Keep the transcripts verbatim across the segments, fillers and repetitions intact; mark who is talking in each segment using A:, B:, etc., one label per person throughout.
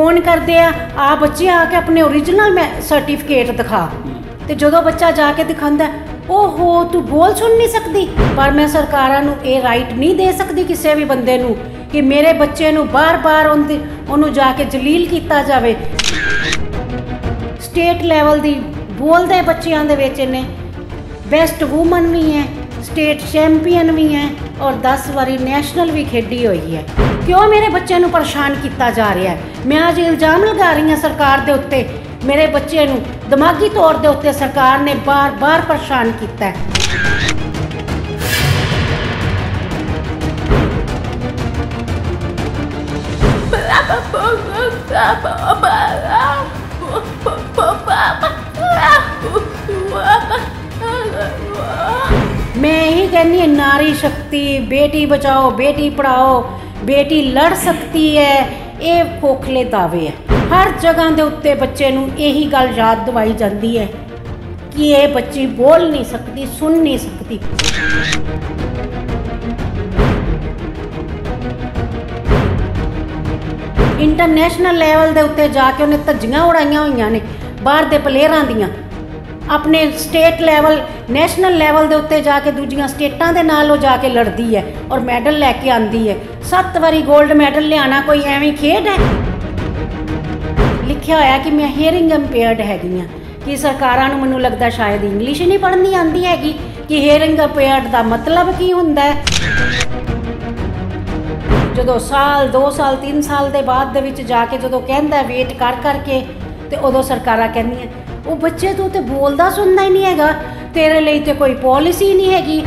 A: Phone करते हैं आ बच्चे आके अपने ओरिजिनल सर्टिफिकेट दिखा, तो जो बच्चा जाके दिखाता है ओहो तू बोल सुन नहीं सकती। पर मैं सरकारां नूं ये राइट नहीं दे सकती किसी भी बंदे नूं कि मेरे बच्चे नूं बार बार उन्होंने जाके जलील किया जाए। स्टेट लैवल की बोलते बच्चों के विच ने बेस्ट वूमन भी है, स्टेट चैंपीयन भी है और दस बारी नैशनल भी खेडी हुई है। क्यों मेरे बच्चे नूं परेशान किया जा रहा है? मैं अज इल्जाम लगा रही हूँ सरकार के उत्ते, मेरे बच्चे नूं दिमागी तौर के उत्ते सरकार ने बार बार परेशान किया है। मैं यही कहनी नारी शक्ति, बेटी बचाओ बेटी पढ़ाओ, बेटी लड़ सकती है, ये खोखले दावे है। हर जगह के उत्ते बच्चे नूं यही गल याद दिवाई जाती है कि ये बच्ची बोल नहीं सकती, सुन नहीं सकती। इंटरनेशनल लैवल के उत्ते जाके उन्हें धज्जियां उड़ाइया हुई ने बाहर के प्लेयरां दियां, अपने स्टेट लैवल नैशनल लैवल के उत्ते जाके दूजियां स्टेटां दे नाल जाके लड़ती है और मैडल लैके आती है। सत्त वारी गोल्ड मैडल लियाना कोई एवं खेड है? लिखा होया कि मैं हेयरिंग इंपेयर्ड हैगी हाँ, कि सरकारां नूं मैनूं लगदा शायद इंग्लिश ही नहीं पढ़नी आती हैगी कि हेयरिंग इंपेयर्ड का मतलब की हुंदा है। जो साल दो साल तीन साल के बाद दे विच जाके जो कहता वेट कर करके तो उदों सरकारां कहंदियां वो बच्चे तू तो बोलदा सुनदा ही नहीं हैगा, तेरे लिए तो कोई पॉलिसी नहीं हैगी।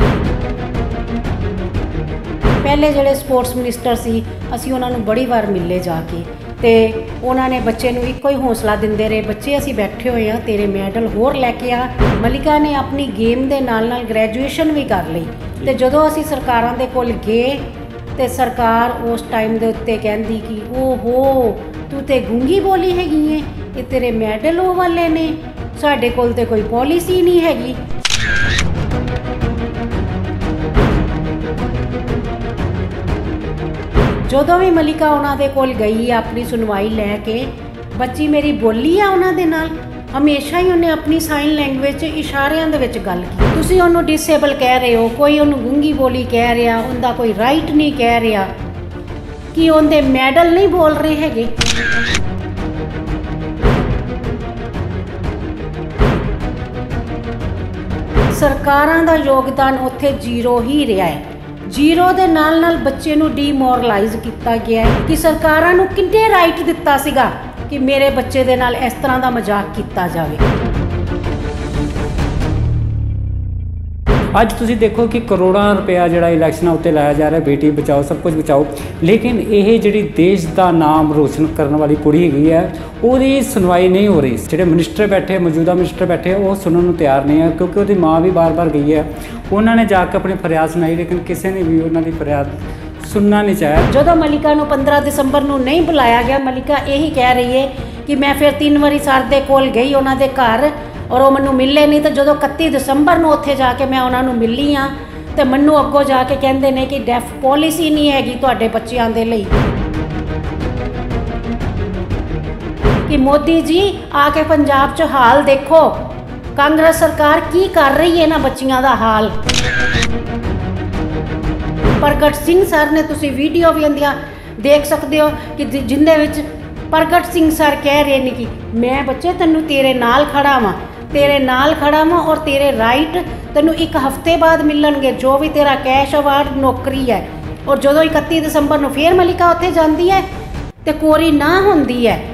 A: पहले जिहड़े स्पोर्ट्स मिनिस्टर सी असीं उन्हां नूं बड़ी बार मिले जाके, तो उन्होंने बच्चे नूं इक्को ही हौसला दिंदे रहे, बच्चे असीं बैठे हुए हैं तेरे मैडल होर लैके आ। मलिका ने अपनी गेम के नाल नाल ग्रैजुएशन भी कर ली, तो जदों असीं सरकारां दे कोल गए तो सरकार उस टाइम के उत्ते कहती कि ओहो तू तो गूंगी बोली हैगी है, ये तेरे मैडल वो वाले ने, साडे कोल ते कोई पॉलिसी नहीं हैगी। जदों भी मलिका उन्हां दे कोल गई अपनी सुनवाई लैके, बच्ची मेरी बोली है उन्हां दे नाल, हमेशा ही उन्हें अपनी साइन लैंगुएज इशारियां दे विच गल की। तुसीं उन्होंने डिसेबल कह रहे हो, कोई उन्होंने गूंगी बोली कह रहा, उनका कोई राइट नहीं कह रहा कि उनके मैडल नहीं बोल रहे हैगे। सरकारां दा योगदान उत्थे जीरो ही रहा है। जीरो दे नाल नाल बच्चे नूं डीमोरलाइज किया गया है कि सरकारां नूं किन्ने राइट दिता सीगा कि मेरे बच्चे दे नाल इस तरह का मजाक किया जाए।
B: अज तुसीं देखो कि करोड़ों रुपया जिहड़ा इलैक्शनां उत्ते लाया जा रहा है, बेटी बचाओ सब कुछ बचाओ, लेकिन ये जिहड़ी देश का नाम रोशन करने वाली कुड़ी हैगी है उसकी सुनवाई नहीं हो रही। जिहड़े मिनिस्टर बैठे मौजूदा मिनिस्टर बैठे वो सुनने को तैयार नहीं है, क्योंकि उसकी माँ भी बार बार गई है, उन्होंने जाकर अपनी फरियाद सुनाई, लेकिन किसी ने भी उन्होंने फरियाद सुनना नहीं चाहा।
A: जो मलिका नूं पंद्रह दिसंबर नूं नहीं बुलाया गया, मलिका यही कह रही है कि मैं फिर तीन बारी सर दे कोल गई उन्होंने घर और वो मैनू मिले नहीं, तो जो इकत्ती दिसंबर को उत्थे जाके मैं उन्होंने मिली हाँ तो मैनू अगों जाके कहते हैं कि डेफ पॉलिसी नहीं हैगी तुहाडे बच्चों के लिए कि मोदी जी आके पंजाब च हाल देखो, कांग्रेस सरकार की कर रही है ना बच्चियों का हाल। प्रगट सिंह सर ने तुसी वीडियो भी आंदियां देख सकते हो कि जिंदे विच प्रगट सिंह सर कह रहे हैं कि मैं बच्चे तेनू तेरे नाल खड़ा वां, तेरे नाल खड़ा वां और तेरे राइट तेनू एक हफ्ते बाद मिलणगे, जो भी तेरा कैश अवार्ड नौकरी है। और जो इकत्ती दिसंबर को फिर मलिका उत्थे जाती है तो कोरी ना होंदी है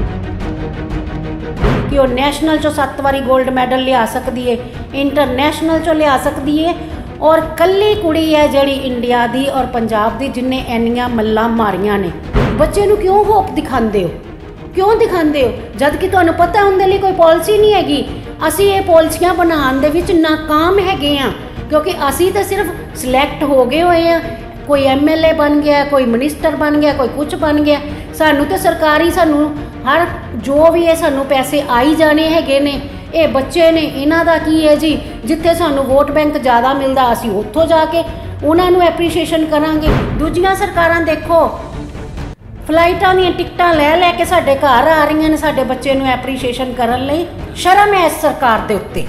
A: कि वो नैशनल चो सत्त वारी गोल्ड मैडल लिया सकती है, इंटरनेशनल चो लिया सकती है, और कल्ली कुड़ी है जिहड़ी इंडिया दी और पंजाब दी जिन्हें इन्नियां मल्लां मारियां ने। बच्चे नूं क्यों होप दिखाते हो, क्यों दिखाते हो जद कि तुहानूं पता उनके लिए कोई पॉलिसी नहीं हैगी। असीं ये पॉलिसियां बनाउण दे विच नाकाम हैगे आ, क्योंकि असीं तो सिर्फ सिलैक्ट हो गए हुए हैं, कोई एम एल ए बन गया, कोई मिनिस्टर बन गया, कोई कुछ बन गया। सानू तो सरकारी सानू हर जो भी है सानू पैसे आई जाने हैगे ने। ये बच्चे ने इन्हां दा की है जी, जिथे सानू वोट बैंक ज़्यादा मिलता असीं उत्थों जाके उन्हां नूं एप्रीशिएशन करांगे। दूजियां सरकारां देखो ਫਲਾਈਟਾਂ ਦੀਆਂ ਟਿਕਟਾਂ ਲੈ ਲੈ ਕੇ ਸਾਡੇ ਘਰ ਆ ਰਹੀਆਂ ਨੇ ਸਾਡੇ ਬੱਚੇ ਨੂੰ ਐਪਰੀਸ਼ੀਏਸ਼ਨ ਕਰਨ ਲਈ। ਸ਼ਰਮ ਹੈ ਇਸ ਸਰਕਾਰ ਦੇ ਉੱਤੇ।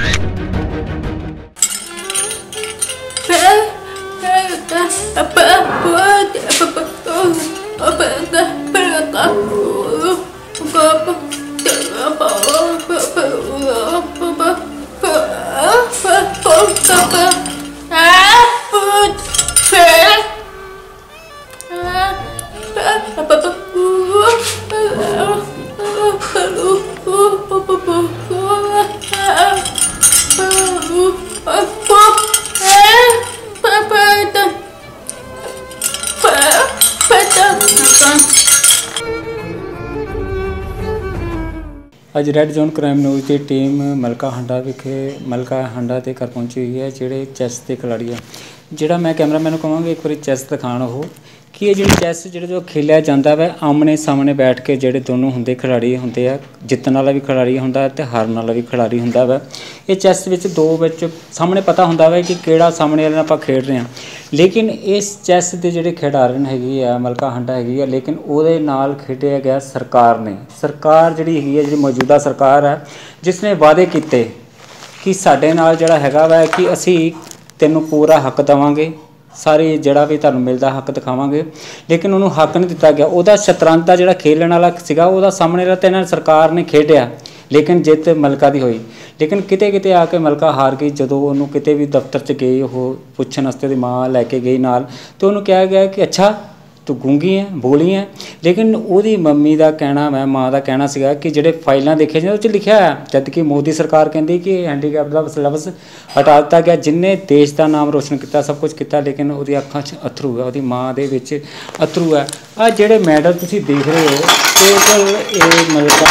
B: ਅੱਜ ਰੈੱਡ ਜ਼ੋਨ ਕ੍ਰਾਈਮ ਨਿਊਜ਼ ਦੀ ਟੀਮ ਮਲਕਾ ਹਾਂਡਾ ਵਿਖੇ ਮਲਕਾ ਹਾਂਡਾ ਦੇ ਘਰ ਪਹੁੰਚੀ ਹੋਈ ਹੈ, ਜਿਹੜੇ ਚੈਸ ਦੇ ਖਿਲਾੜੀ ਆ। ਜਿਹੜਾ ਮੈਂ ਕੈਮਰਾਮੈਨ ਨੂੰ ਕਹਾਂਗਾ ਇੱਕ ਵਾਰੀ ਚੈਸ ਦਿਖਾਉਣ ਉਹ ਕਿ ਇਹ ਜਿਹੜੀ ਚੈਸ ਜਿਹੜੇ ਜੋ ਖੇਲਿਆ ਜਾਂਦਾ ਵਾ ਆਮਣੇ ਸਾਹਮਣੇ ਬੈਠ ਕੇ ਜਿਹੜੇ ਦੋਨੋਂ ਹੁੰਦੇ ਖਿਡਾਰੀ ਹੁੰਦੇ ਆ, ਜਿੱਤਣ ਵਾਲਾ ਵੀ ਖਿਡਾਰੀ ਹੁੰਦਾ ਅਤੇ ਹਾਰਨ ਵਾਲਾ ਵੀ ਖਿਡਾਰੀ ਹੁੰਦਾ ਵਾ। ਇਹ ਚੈਸ ਵਿੱਚ ਦੋ ਵਿੱਚ ਸਾਹਮਣੇ ਪਤਾ ਹੁੰਦਾ ਵਾ ਕਿ ਕਿਹੜਾ ਸਾਹਮਣੇ ਵਾਲੇ ਨਾਲ ਆਪਾਂ ਖੇਡ ਰਹੇ ਹਾਂ, ਲੇਕਿਨ ਇਸ ਚੈਸ ਦੇ ਜਿਹੜੇ ਖਿਡਾਰਨ ਹੈਗੀ ਆ ਮਲਕਾ ਹਾਂਡਾ ਹੈਗੀ ਆ, ਲੇਕਿਨ ਉਹਦੇ ਨਾਲ ਖੇਡਿਆ ਗਿਆ ਸਰਕਾਰ ਨੇ। ਸਰਕਾਰ ਜਿਹੜੀ ਹੈਗੀ ਹੈ, ਜਿਹੜੀ ਮੌਜੂਦਾ ਸਰਕਾਰ ਹੈ, ਜਿਸ ਨੇ ਵਾਅਦੇ ਕੀਤੇ ਕਿ ਸਾਡੇ ਨਾਲ ਜਿਹੜਾ ਹੈਗਾ ਵਾ ਕਿ ਅਸੀਂ ਤੈਨੂੰ ਪੂਰਾ ਹੱਕ ਦੇਵਾਂਗੇ, ਸਾਰੇ ਜਿਹੜਾ ਵੀ ਤੁਹਾਨੂੰ ਮਿਲਦਾ ਹੱਕ ਦਿਖਾਵਾਂਗੇ, ਲੇਕਿਨ ਉਹਨੂੰ ਹੱਕ ਨਹੀਂ ਦਿੱਤਾ ਗਿਆ। ਉਹਦਾ ਸ਼ਤਰੰਜ ਦਾ ਜਿਹੜਾ ਖੇਲਣ ਵਾਲਾ ਸੀਗਾ ਉਹਦਾ ਸਾਹਮਣੇ ਵਾਲਾ ਤਾਂ ਇਹਨਾਂ ਸਰਕਾਰ ਨੇ ਖੇਡਿਆ, ਲੇਕਿਨ ਜਿੱਤ ਮਲਕਾ ਦੀ ਹੋਈ। ਲੇਕਿਨ ਕਿਤੇ ਕਿਤੇ ਆ ਕੇ ਮਲਕਾ ਹਾਰ ਗਈ। ਜਦੋਂ ਉਹਨੂੰ ਕਿਤੇ ਵੀ ਦਫ਼ਤਰ 'ਚ ਗਈ, ਉਹ ਪੁੱਛਣ ਵਾਸਤੇ ਉਹਦੀ ਮਾਂ ਲੈ ਕੇ ਗਈ ਨਾਲ, ਅਤੇ ਉਹਨੂੰ ਕਿਹਾ ਗਿਆ ਕਿ ਅੱਛਾ ਤੂੰ ਗੂੰਗੀ ਹੈ, ਬੋਲੀ ਹੈ। ਲੇਕਿਨ ਉਹਦੀ ਮੰਮੀ ਦਾ ਕਹਿਣਾ, ਮੈਂ ਮਾਂ ਦਾ ਕਹਿਣਾ ਸੀਗਾ ਕਿ ਜਿਹੜੇ ਫਾਈਲਾਂ ਦੇਖੇ ਜਾਂਦੇ ਉਹ 'ਚ ਲਿਖਿਆ ਹੈ, ਜਦ ਕਿ ਮੋਦੀ ਸਰਕਾਰ ਕਹਿੰਦੀ ਕਿ ਹੈਂਡੀਕੈਪ ਦਾ ਲਫ਼ਜ਼ ਹਟਾ ਦਿੱਤਾ ਗਿਆ। ਜਿੰਨੇ ਦੇਸ਼ ਦਾ ਨਾਮ ਰੋਸ਼ਨ ਕੀਤਾ, ਸਭ ਕੁਝ ਕੀਤਾ, ਲੇਕਿਨ ਉਹਦੀ ਅੱਖਾਂ 'ਚ ਅਥਰੂ ਹੈ, ਉਹਦੀ ਮਾਂ ਦੇ ਵਿੱਚ ਅਥਰੂ ਹੈ। ਆਹ ਜਿਹੜੇ ਮੈਡਲ ਤੁਸੀਂ ਦੇਖ ਰਹੇ ਹੋ ਟੋਟਲ ਇਹ ਮਲਕਾ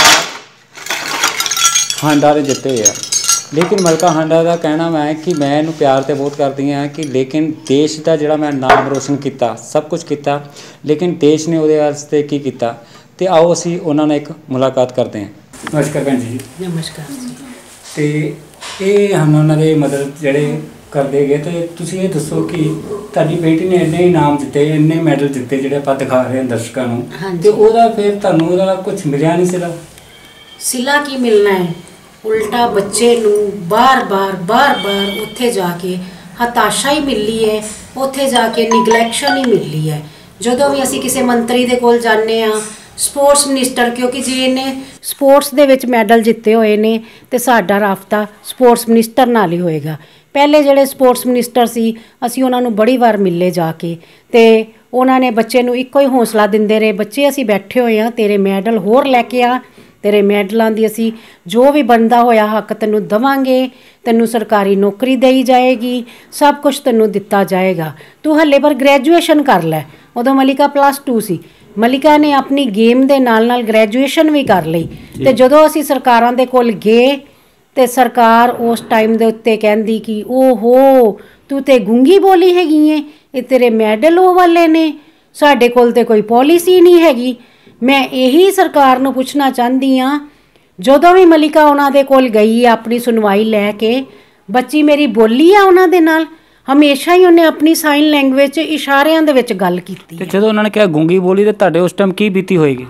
B: ਹਾਂਡਾ ਦੇ ਜਿੱਤੇ ਹੋਏ ਆ। ਲੇਕਿਨ ਮਲਕਾ ਹਾਂਡਾ ਦਾ ਕਹਿਣਾ ਮੈਂ ਕਿ ਮੈਂ ਇਹਨੂੰ ਪਿਆਰ ਤਾਂ ਬਹੁਤ ਕਰਦੀ ਹਾਂ ਕਿ ਲੇਕਿਨ ਦੇਸ਼ ਦਾ ਜਿਹੜਾ ਮੈਂ ਨਾਮ ਰੋਸ਼ਨ ਕੀਤਾ, ਸਭ ਕੁਝ ਕੀਤਾ, ਲੇਕਿਨ ਦੇਸ਼ ਨੇ ਉਹਦੇ ਵਾਸਤੇ ਕੀ ਕੀਤਾ। ਅਤੇ ਆਓ ਅਸੀਂ ਉਹਨਾਂ ਨਾਲ ਇੱਕ ਮੁਲਾਕਾਤ ਕਰਦੇ ਹਾਂ। ਨਮਸਕਾਰ ਭੈਣ ਜੀ।
A: ਨਮਸਕਾਰ ਜੀ।
B: ਅਤੇ ਇਹ ਹਨ ਉਹਨਾਂ ਦੇ ਮਦਦ ਜਿਹੜੇ ਕਰਦੇ ਗਏ। ਅਤੇ ਤੁਸੀਂ ਇਹ ਦੱਸੋ ਕਿ ਤੁਹਾਡੀ ਬੇਟੀ ਨੇ ਇੰਨੇ ਇਨਾਮ ਜਿੱਤੇ, ਇੰਨੇ ਮੈਡਲ ਜਿੱਤੇ ਜਿਹੜੇ ਆਪਾਂ ਦਿਖਾ ਰਹੇ ਹਾਂ ਦਰਸ਼ਕਾਂ ਨੂੰ, ਅਤੇ ਉਹਦਾ ਫਿਰ ਤੁਹਾਨੂੰ ਉਹਦਾ ਕੁਝ ਮਿਲਿਆ ਨਹੀਂ ਸਿਲਾ?
A: ਸਿਲਾ ਕੀ ਮਿਲਣਾ ਹੈ, ਉਲਟਾ ਬੱਚੇ ਨੂੰ ਬਾਰ ਬਾਰ ਬਾਰ ਬਾਰ ਉੱਥੇ ਜਾ ਕੇ ਹਤਾਸ਼ਾ ਹੀ ਮਿਲੀ ਹੈ, ਉੱਥੇ ਜਾ ਕੇ ਨਿਗਲੈਕਸ਼ਨ ਹੀ ਮਿਲੀ ਹੈ। ਜਦੋਂ ਵੀ ਅਸੀਂ ਕਿਸੇ ਮੰਤਰੀ ਦੇ ਕੋਲ ਜਾਂਦੇ ਹਾਂ, ਸਪੋਰਟਸ ਮਿਨਿਸਟਰ, ਕਿਉਂਕਿ ਜੇ ਇਹਨੇ ਸਪੋਰਟਸ ਦੇ ਵਿੱਚ ਮੈਡਲ ਜਿੱਤੇ ਹੋਏ ਨੇ ਅਤੇ ਸਾਡਾ ਰਾਬਤਾ ਸਪੋਰਟਸ ਮਿਨਿਸਟਰ ਨਾਲ ਹੀ ਹੋਏਗਾ। ਪਹਿਲੇ ਜਿਹੜੇ ਸਪੋਰਟਸ ਮਿਨਿਸਟਰ ਸੀ, ਅਸੀਂ ਉਹਨਾਂ ਨੂੰ ਬੜੀ ਵਾਰ ਮਿਲੇ ਜਾ ਕੇ, ਅਤੇ ਉਹਨਾਂ ਨੇ ਬੱਚੇ ਨੂੰ ਇੱਕੋ ਹੀ ਹੌਸਲਾ ਦਿੰਦੇ ਰਹੇ, ਬੱਚੇ ਅਸੀਂ ਬੈਠੇ ਹੋਏ ਹਾਂ, ਤੇਰੇ ਮੈਡਲ ਹੋਰ ਲੈ ਕੇ ਆ, ਤੇਰੇ ਮੈਡਲਾਂ ਦੀ ਅਸੀਂ ਜੋ ਵੀ ਬਣਦਾ ਹੋਇਆ ਹੱਕ ਤੈਨੂੰ ਦੇਵਾਂਗੇ, ਤੈਨੂੰ ਸਰਕਾਰੀ ਨੌਕਰੀ ਦੇਈ ਜਾਏਗੀ, ਸਭ ਕੁਝ ਤੈਨੂੰ ਦਿੱਤਾ ਜਾਏਗਾ, ਤੂੰ ਹਲੇ ਪਰ ਗ੍ਰੈਜੂਏਸ਼ਨ ਕਰ ਲੈ। ਉਦੋਂ ਮਲਿਕਾ ਪਲੱਸ ਟੂ ਸੀ। ਮਲਿਕਾ ਨੇ ਆਪਣੀ ਗੇਮ ਦੇ ਨਾਲ ਨਾਲ ਗ੍ਰੈਜੂਏਸ਼ਨ ਵੀ ਕਰ ਲਈ। ਅਤੇ ਜਦੋਂ ਅਸੀਂ ਸਰਕਾਰਾਂ ਦੇ ਕੋਲ ਗਏ ਅਤੇ ਸਰਕਾਰ ਉਸ ਟਾਈਮ ਦੇ ਉੱਤੇ ਕਹਿੰਦੀ ਕਿ ਓਹੋ ਤੂੰ ਤਾਂ ਗੂੰਗੀ ਬੋਲੀ ਹੈਗੀ ਹੈ, ਇਹ ਤੇਰੇ ਮੈਡਲ ਉਹ ਵਾਲੇ ਨੇ, ਸਾਡੇ ਕੋਲ ਤਾਂ ਕੋਈ ਪੋਲਿਸੀ ਨਹੀਂ ਹੈਗੀ। ਮੈਂ ਇਹੀ ਸਰਕਾਰ ਨੂੰ ਪੁੱਛਣਾ ਚਾਹੁੰਦੀ ਹਾਂ, ਜਦੋਂ ਵੀ ਮਲਿਕਾ ਉਹਨਾਂ ਦੇ ਕੋਲ ਗਈ ਆਪਣੀ ਸੁਣਵਾਈ ਲੈ ਕੇ, ਬੱਚੀ ਮੇਰੀ ਬੋਲੀ ਆ ਉਹਨਾਂ ਦੇ ਨਾਲ, ਹਮੇਸ਼ਾ ਹੀ ਉਹਨੇ ਆਪਣੀ ਸਾਈਨ ਲੈਂਗੁਏਜ ਇਸ਼ਾਰਿਆਂ ਦੇ ਵਿੱਚ ਗੱਲ ਕੀਤੀ।
B: ਤੇ ਜਦੋਂ ਉਹਨਾਂ ਨੇ ਕਿਹਾ ਗੂੰਗੀ ਬੋਲੀ, ਤਾਂ ਤੁਹਾਡੇ ਉਸ ਟਾਈਮ ਕੀ ਬੀਤੀ ਹੋਏਗੀ?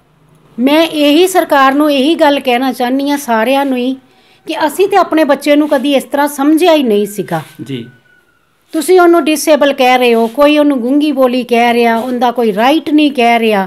A: ਮੈਂ ਇਹੀ ਸਰਕਾਰ ਨੂੰ ਇਹੀ ਗੱਲ ਕਹਿਣਾ ਚਾਹੁੰਦੀ ਹਾਂ, ਸਾਰਿਆਂ ਨੂੰ ਹੀ, ਕਿ ਅਸੀਂ ਤਾਂ ਆਪਣੇ ਬੱਚੇ ਨੂੰ ਕਦੀ ਇਸ ਤਰ੍ਹਾਂ ਸਮਝਿਆ ਹੀ ਨਹੀਂ ਸੀਗਾ
B: ਜੀ। ਤੁਸੀਂ
A: ਉਹਨੂੰ ਡਿਸੇਬਲ ਕਹਿ ਰਹੇ ਹੋ, ਕੋਈ ਉਹਨੂੰ ਗੂੰਗੀ ਬੋਲੀ ਕਹਿ ਰਿਹਾ, ਉਹਦਾ ਕੋਈ ਰਾਈਟ ਨਹੀਂ ਕਹਿ ਰਿਹਾ,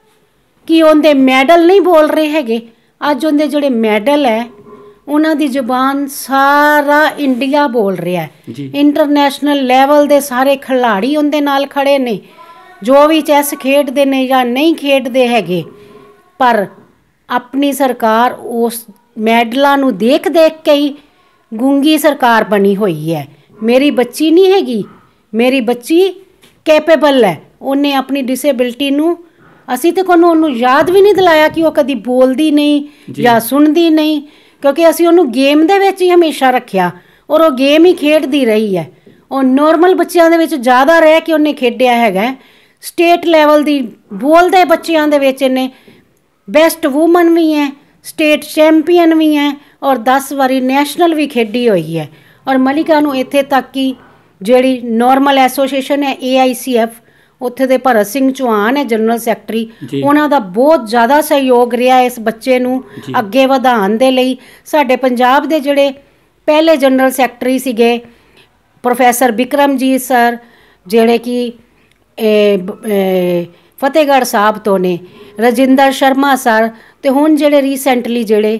A: ਕਿ ਉਹਦੇ ਮੈਡਲ ਨਹੀਂ ਬੋਲ ਰਹੇ ਹੈਗੇ। ਅੱਜ ਉਹਦੇ ਜਿਹੜੇ ਮੈਡਲ ਹੈ ਉਹਨਾਂ ਦੀ ਜ਼ੁਬਾਨ ਸਾਰਾ ਇੰਡੀਆ ਬੋਲ ਰਿਹਾ। ਇੰਟਰਨੈਸ਼ਨਲ ਲੈਵਲ ਦੇ ਸਾਰੇ ਖਿਡਾਰੀ ਉਹਦੇ ਨਾਲ ਖੜੇ ਨੇ, ਜੋ ਵੀ ਚੈਸ ਖੇਡਦੇ ਨੇ ਜਾਂ ਨਹੀਂ ਖੇਡਦੇ ਹੈਗੇ, ਪਰ ਆਪਣੀ ਸਰਕਾਰ ਉਸ ਮੈਡਲਾਂ ਨੂੰ ਦੇਖ ਦੇਖ ਕੇ ਹੀ ਗੂੰਗੀ ਸਰਕਾਰ ਬਣੀ ਹੋਈ ਹੈ। ਮੇਰੀ ਬੱਚੀ ਨਹੀਂ ਹੈਗੀ, ਮੇਰੀ ਬੱਚੀ ਕੈਪੇਬਲ ਹੈ। ਉਹਨੇ ਆਪਣੀ ਡਿਸੇਬਿਲਟੀ ਨੂੰ, ਅਸੀਂ ਤਾਂ ਕੋਈ ਉਹਨੂੰ ਯਾਦ ਵੀ ਨਹੀਂ ਦਿਲਾਇਆ ਕਿ ਉਹ ਕਦੀ ਬੋਲਦੀ ਨਹੀਂ ਜਾਂ ਸੁਣਦੀ ਨਹੀਂ, ਕਿਉਂਕਿ ਅਸੀਂ ਉਹਨੂੰ ਗੇਮ ਦੇ ਵਿੱਚ ਹੀ ਹਮੇਸ਼ਾ ਰੱਖਿਆ, ਔਰ ਉਹ ਗੇਮ ਹੀ ਖੇਡਦੀ ਰਹੀ ਹੈ। ਉਹ ਨੋਰਮਲ ਬੱਚਿਆਂ ਦੇ ਵਿੱਚ ਜ਼ਿਆਦਾ ਰਹਿ ਕੇ ਉਹਨੇ ਖੇਡਿਆ ਹੈਗਾ। ਸਟੇਟ ਲੈਵਲ ਦੀ ਬੋਲਦੇ ਬੱਚਿਆਂ ਦੇ ਵਿੱਚ ਇਹਨੇ ਬੈਸਟ ਵੂਮਨ ਵੀ ਹੈ, ਸਟੇਟ ਚੈਂਪੀਅਨ ਵੀ ਹੈ, ਔਰ ਦਸ ਵਾਰੀ ਨੈਸ਼ਨਲ ਵੀ ਖੇਡੀ ਹੋਈ ਹੈ। ਔਰ ਮਲਿਕਾ ਨੂੰ ਇੱਥੇ ਤੱਕ ਕਿ ਜਿਹੜੀ ਨੋਰਮਲ ਐਸੋਸੀਏਸ਼ਨ ਹੈ ਏ ਆਈ ਸੀ ਐਫ, ਉੱਥੇ ਦੇ ਭਰਤ ਸਿੰਘ ਚੌਹਾਨ ਹੈ ਜਨਰਲ ਸੈਕਟਰੀ,
B: ਜੀ।
A: ਉਹਨਾਂ ਦਾ ਬਹੁਤ ਜ਼ਿਆਦਾ ਸਹਿਯੋਗ ਰਿਹਾ ਇਸ ਬੱਚੇ ਨੂੰ
B: ਜੀ।
A: ਅੱਗੇ ਵਧਾਉਣ ਦੇ ਲਈ। ਸਾਡੇ ਪੰਜਾਬ ਦੇ ਜਿਹੜੇ ਪਹਿਲੇ ਜਨਰਲ ਸੈਕਟਰੀ ਸੀਗੇ ਪ੍ਰੋਫੈਸਰ ਬਿਕਰਮਜੀਤ ਸਰ, ਜਿਹੜੇ ਕਿ ਇਹ, ਇਹ, ਫਤਿਹਗੜ੍ਹ ਸਾਹਿਬ ਤੋਂ ਨੇ, ਰਜਿੰਦਰ ਸ਼ਰਮਾ ਸਰ, ਤੇ ਹੁਣ ਜਿਹੜੇ ਰੀਸੈਂਟਲੀ ਜਿਹੜੇ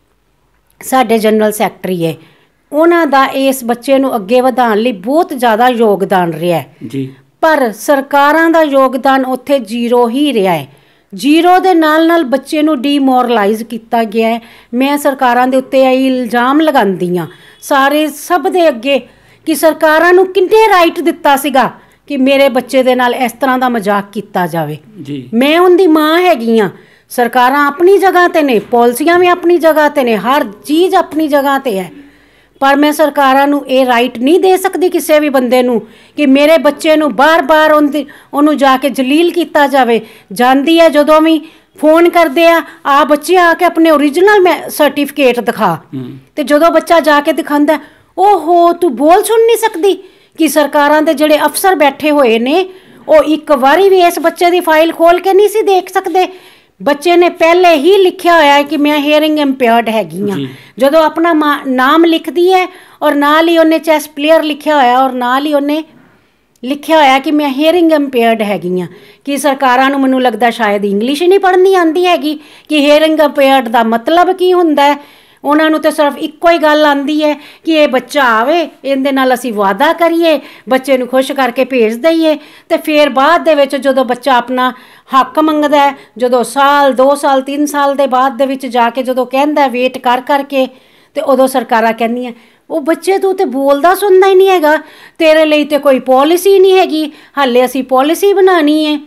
A: ਸਾਡੇ ਜਨਰਲ ਸੈਕਟਰੀ ਹੈ, ਉਹਨਾਂ ਦਾ ਇਸ ਬੱਚੇ ਨੂੰ ਅੱਗੇ ਵਧਾਉਣ ਲਈ ਬਹੁਤ ਜ਼ਿਆਦਾ ਯੋਗਦਾਨ ਰਿਹਾ ਹੈ
B: ਜੀ।
A: ਪਰ ਸਰਕਾਰਾਂ ਦਾ ਯੋਗਦਾਨ ਉੱਥੇ ਜ਼ੀਰੋ ਹੀ ਰਿਹਾ ਹੈ। ਜ਼ੀਰੋ ਦੇ ਨਾਲ ਨਾਲ ਬੱਚੇ ਨੂੰ ਡੀਮੋਰਲਾਈਜ਼ ਕੀਤਾ ਗਿਆ ਹੈ। ਮੈਂ ਸਰਕਾਰਾਂ ਦੇ ਉੱਤੇ ਇਹ ਇਲਜ਼ਾਮ ਲਗਾਉਂਦੀ ਹਾਂ ਸਾਰੇ ਸਭ ਦੇ ਅੱਗੇ ਕਿ ਸਰਕਾਰਾਂ ਨੂੰ ਕਿੰਨੇ ਰਾਈਟ ਦਿੱਤਾ ਸੀਗਾ ਕਿ ਮੇਰੇ ਬੱਚੇ ਦੇ ਨਾਲ ਇਸ ਤਰ੍ਹਾਂ ਦਾ ਮਜ਼ਾਕ ਕੀਤਾ ਜਾਵੇ।
B: ਜੀ।
A: ਮੈਂ ਉਹਦੀ ਮਾਂ ਹੈਗੀ ਹਾਂ। ਸਰਕਾਰਾਂ ਆਪਣੀ ਜਗ੍ਹਾ 'ਤੇ ਨੇ, ਪਾਲਿਸੀਆਂ ਵੀ ਆਪਣੀ ਜਗ੍ਹਾ 'ਤੇ ਨੇ, ਹਰ ਚੀਜ਼ ਆਪਣੀ ਜਗ੍ਹਾ 'ਤੇ ਹੈ, ਪਰ ਮੈਂ ਸਰਕਾਰਾਂ ਨੂੰ ਇਹ ਰਾਈਟ ਨਹੀਂ ਦੇ ਸਕਦੀ ਕਿਸੇ ਵੀ ਬੰਦੇ ਨੂੰ ਕਿ ਮੇਰੇ ਬੱਚੇ ਨੂੰ ਬਾਰ-ਬਾਰ ਉਹਦੀ ਉਹਨੂੰ ਜਾ ਕੇ ਜਲੀਲ ਕੀਤਾ ਜਾਵੇ। ਜਾਂਦੀ ਹੈ ਜਦੋਂ ਵੀ ਫੋਨ ਕਰਦੇ ਆ, ਆ ਬੱਚੇ ਆ ਕੇ ਆਪਣੇ ਓਰੀਜਨਲ ਮੈਂ ਸਰਟੀਫਿਕੇਟ ਦਿਖਾ, ਤੇ ਜਦੋਂ ਬੱਚਾ ਜਾ ਕੇ ਦਿਖਾਉਂਦਾ, ਓਹੋ ਤੂੰ ਬੋਲ ਸੁਣ ਨਹੀਂ ਸਕਦੀ ਕਿ ਸਰਕਾਰਾਂ ਦੇ ਜਿਹੜੇ ਅਫਸਰ ਬੈਠੇ ਹੋਏ ਨੇ ਉਹ ਇੱਕ ਵਾਰੀ ਵੀ ਇਸ ਬੱਚੇ ਦੀ ਫਾਈਲ ਖੋਲ ਕੇ ਨਹੀਂ ਸੀ ਦੇਖ ਸਕਦੇ। ਬੱਚੇ ਨੇ ਪਹਿਲੇ ਹੀ ਲਿਖਿਆ ਹੋਇਆ ਹੈ ਕਿ ਮੈਂ ਹੀਅਰਿੰਗ ਇੰਪੇਅਰਡ ਹੈਗੀ ਹਾਂ। ਜਦੋਂ ਆਪਣਾ ਨਾਮ ਲਿਖਦੀ ਹੈ ਔਰ ਨਾਲ ਹੀ ਉਹਨੇ ਚੈਸ ਪਲੇਅਰ ਲਿਖਿਆ ਹੋਇਆ ਔਰ ਨਾਲ ਹੀ ਉਹਨੇ ਲਿਖਿਆ ਹੋਇਆ ਕਿ ਮੈਂ ਹੀਅਰਿੰਗ ਇੰਪੇਅਰਡ ਹੈਗੀ ਹਾਂ। ਕਿ ਸਰਕਾਰਾਂ ਨੂੰ ਮੈਨੂੰ ਲੱਗਦਾ ਸ਼ਾਇਦ ਇੰਗਲਿਸ਼ ਹੀ ਨਹੀਂ ਪੜ੍ਹਨੀ ਆਉਂਦੀ ਹੈਗੀ ਕਿ ਹੀਅਰਿੰਗ ਇੰਪੇਅਰਡ ਦਾ ਮਤਲਬ ਕੀ ਹੁੰਦਾ ਹੈ। ਉਹਨਾਂ ਨੂੰ ਤਾਂ ਸਿਰਫ ਇੱਕੋ ਹੀ ਗੱਲ ਆਉਂਦੀ ਹੈ ਕਿ ਇਹ ਬੱਚਾ ਆਵੇ, ਇਹਦੇ ਨਾਲ ਅਸੀਂ ਵਾਅਦਾ ਕਰੀਏ, ਬੱਚੇ ਨੂੰ ਖੁਸ਼ ਕਰਕੇ ਭੇਜ ਦਈਏ, ਅਤੇ ਫਿਰ ਬਾਅਦ ਦੇ ਵਿੱਚ ਜਦੋਂ ਬੱਚਾ ਆਪਣਾ ਹੱਕ ਮੰਗਦਾ ਹੈ, ਜਦੋਂ ਸਾਲ ਦੋ ਸਾਲ ਤਿੰਨ ਸਾਲ ਦੇ ਬਾਅਦ ਦੇ ਵਿੱਚ ਜਾ ਕੇ ਜਦੋਂ ਕਹਿੰਦਾ ਵੇਟ ਕਰ ਕਰਕੇ, ਅਤੇ ਉਦੋਂ ਸਰਕਾਰਾਂ ਕਹਿੰਦੀਆਂ ਉਹ ਬੱਚੇ ਤੂੰ ਤਾਂ ਬੋਲਦਾ ਸੁਣਦਾ ਹੀ ਨਹੀਂ ਹੈਗਾ, ਤੇਰੇ ਲਈ ਤਾਂ ਕੋਈ ਪੋਲਿਸੀ ਨਹੀਂ ਹੈਗੀ, ਹਾਲੇ ਅਸੀਂ ਪੋਲਿਸੀ ਬਣਾਉਣੀ ਹੈ।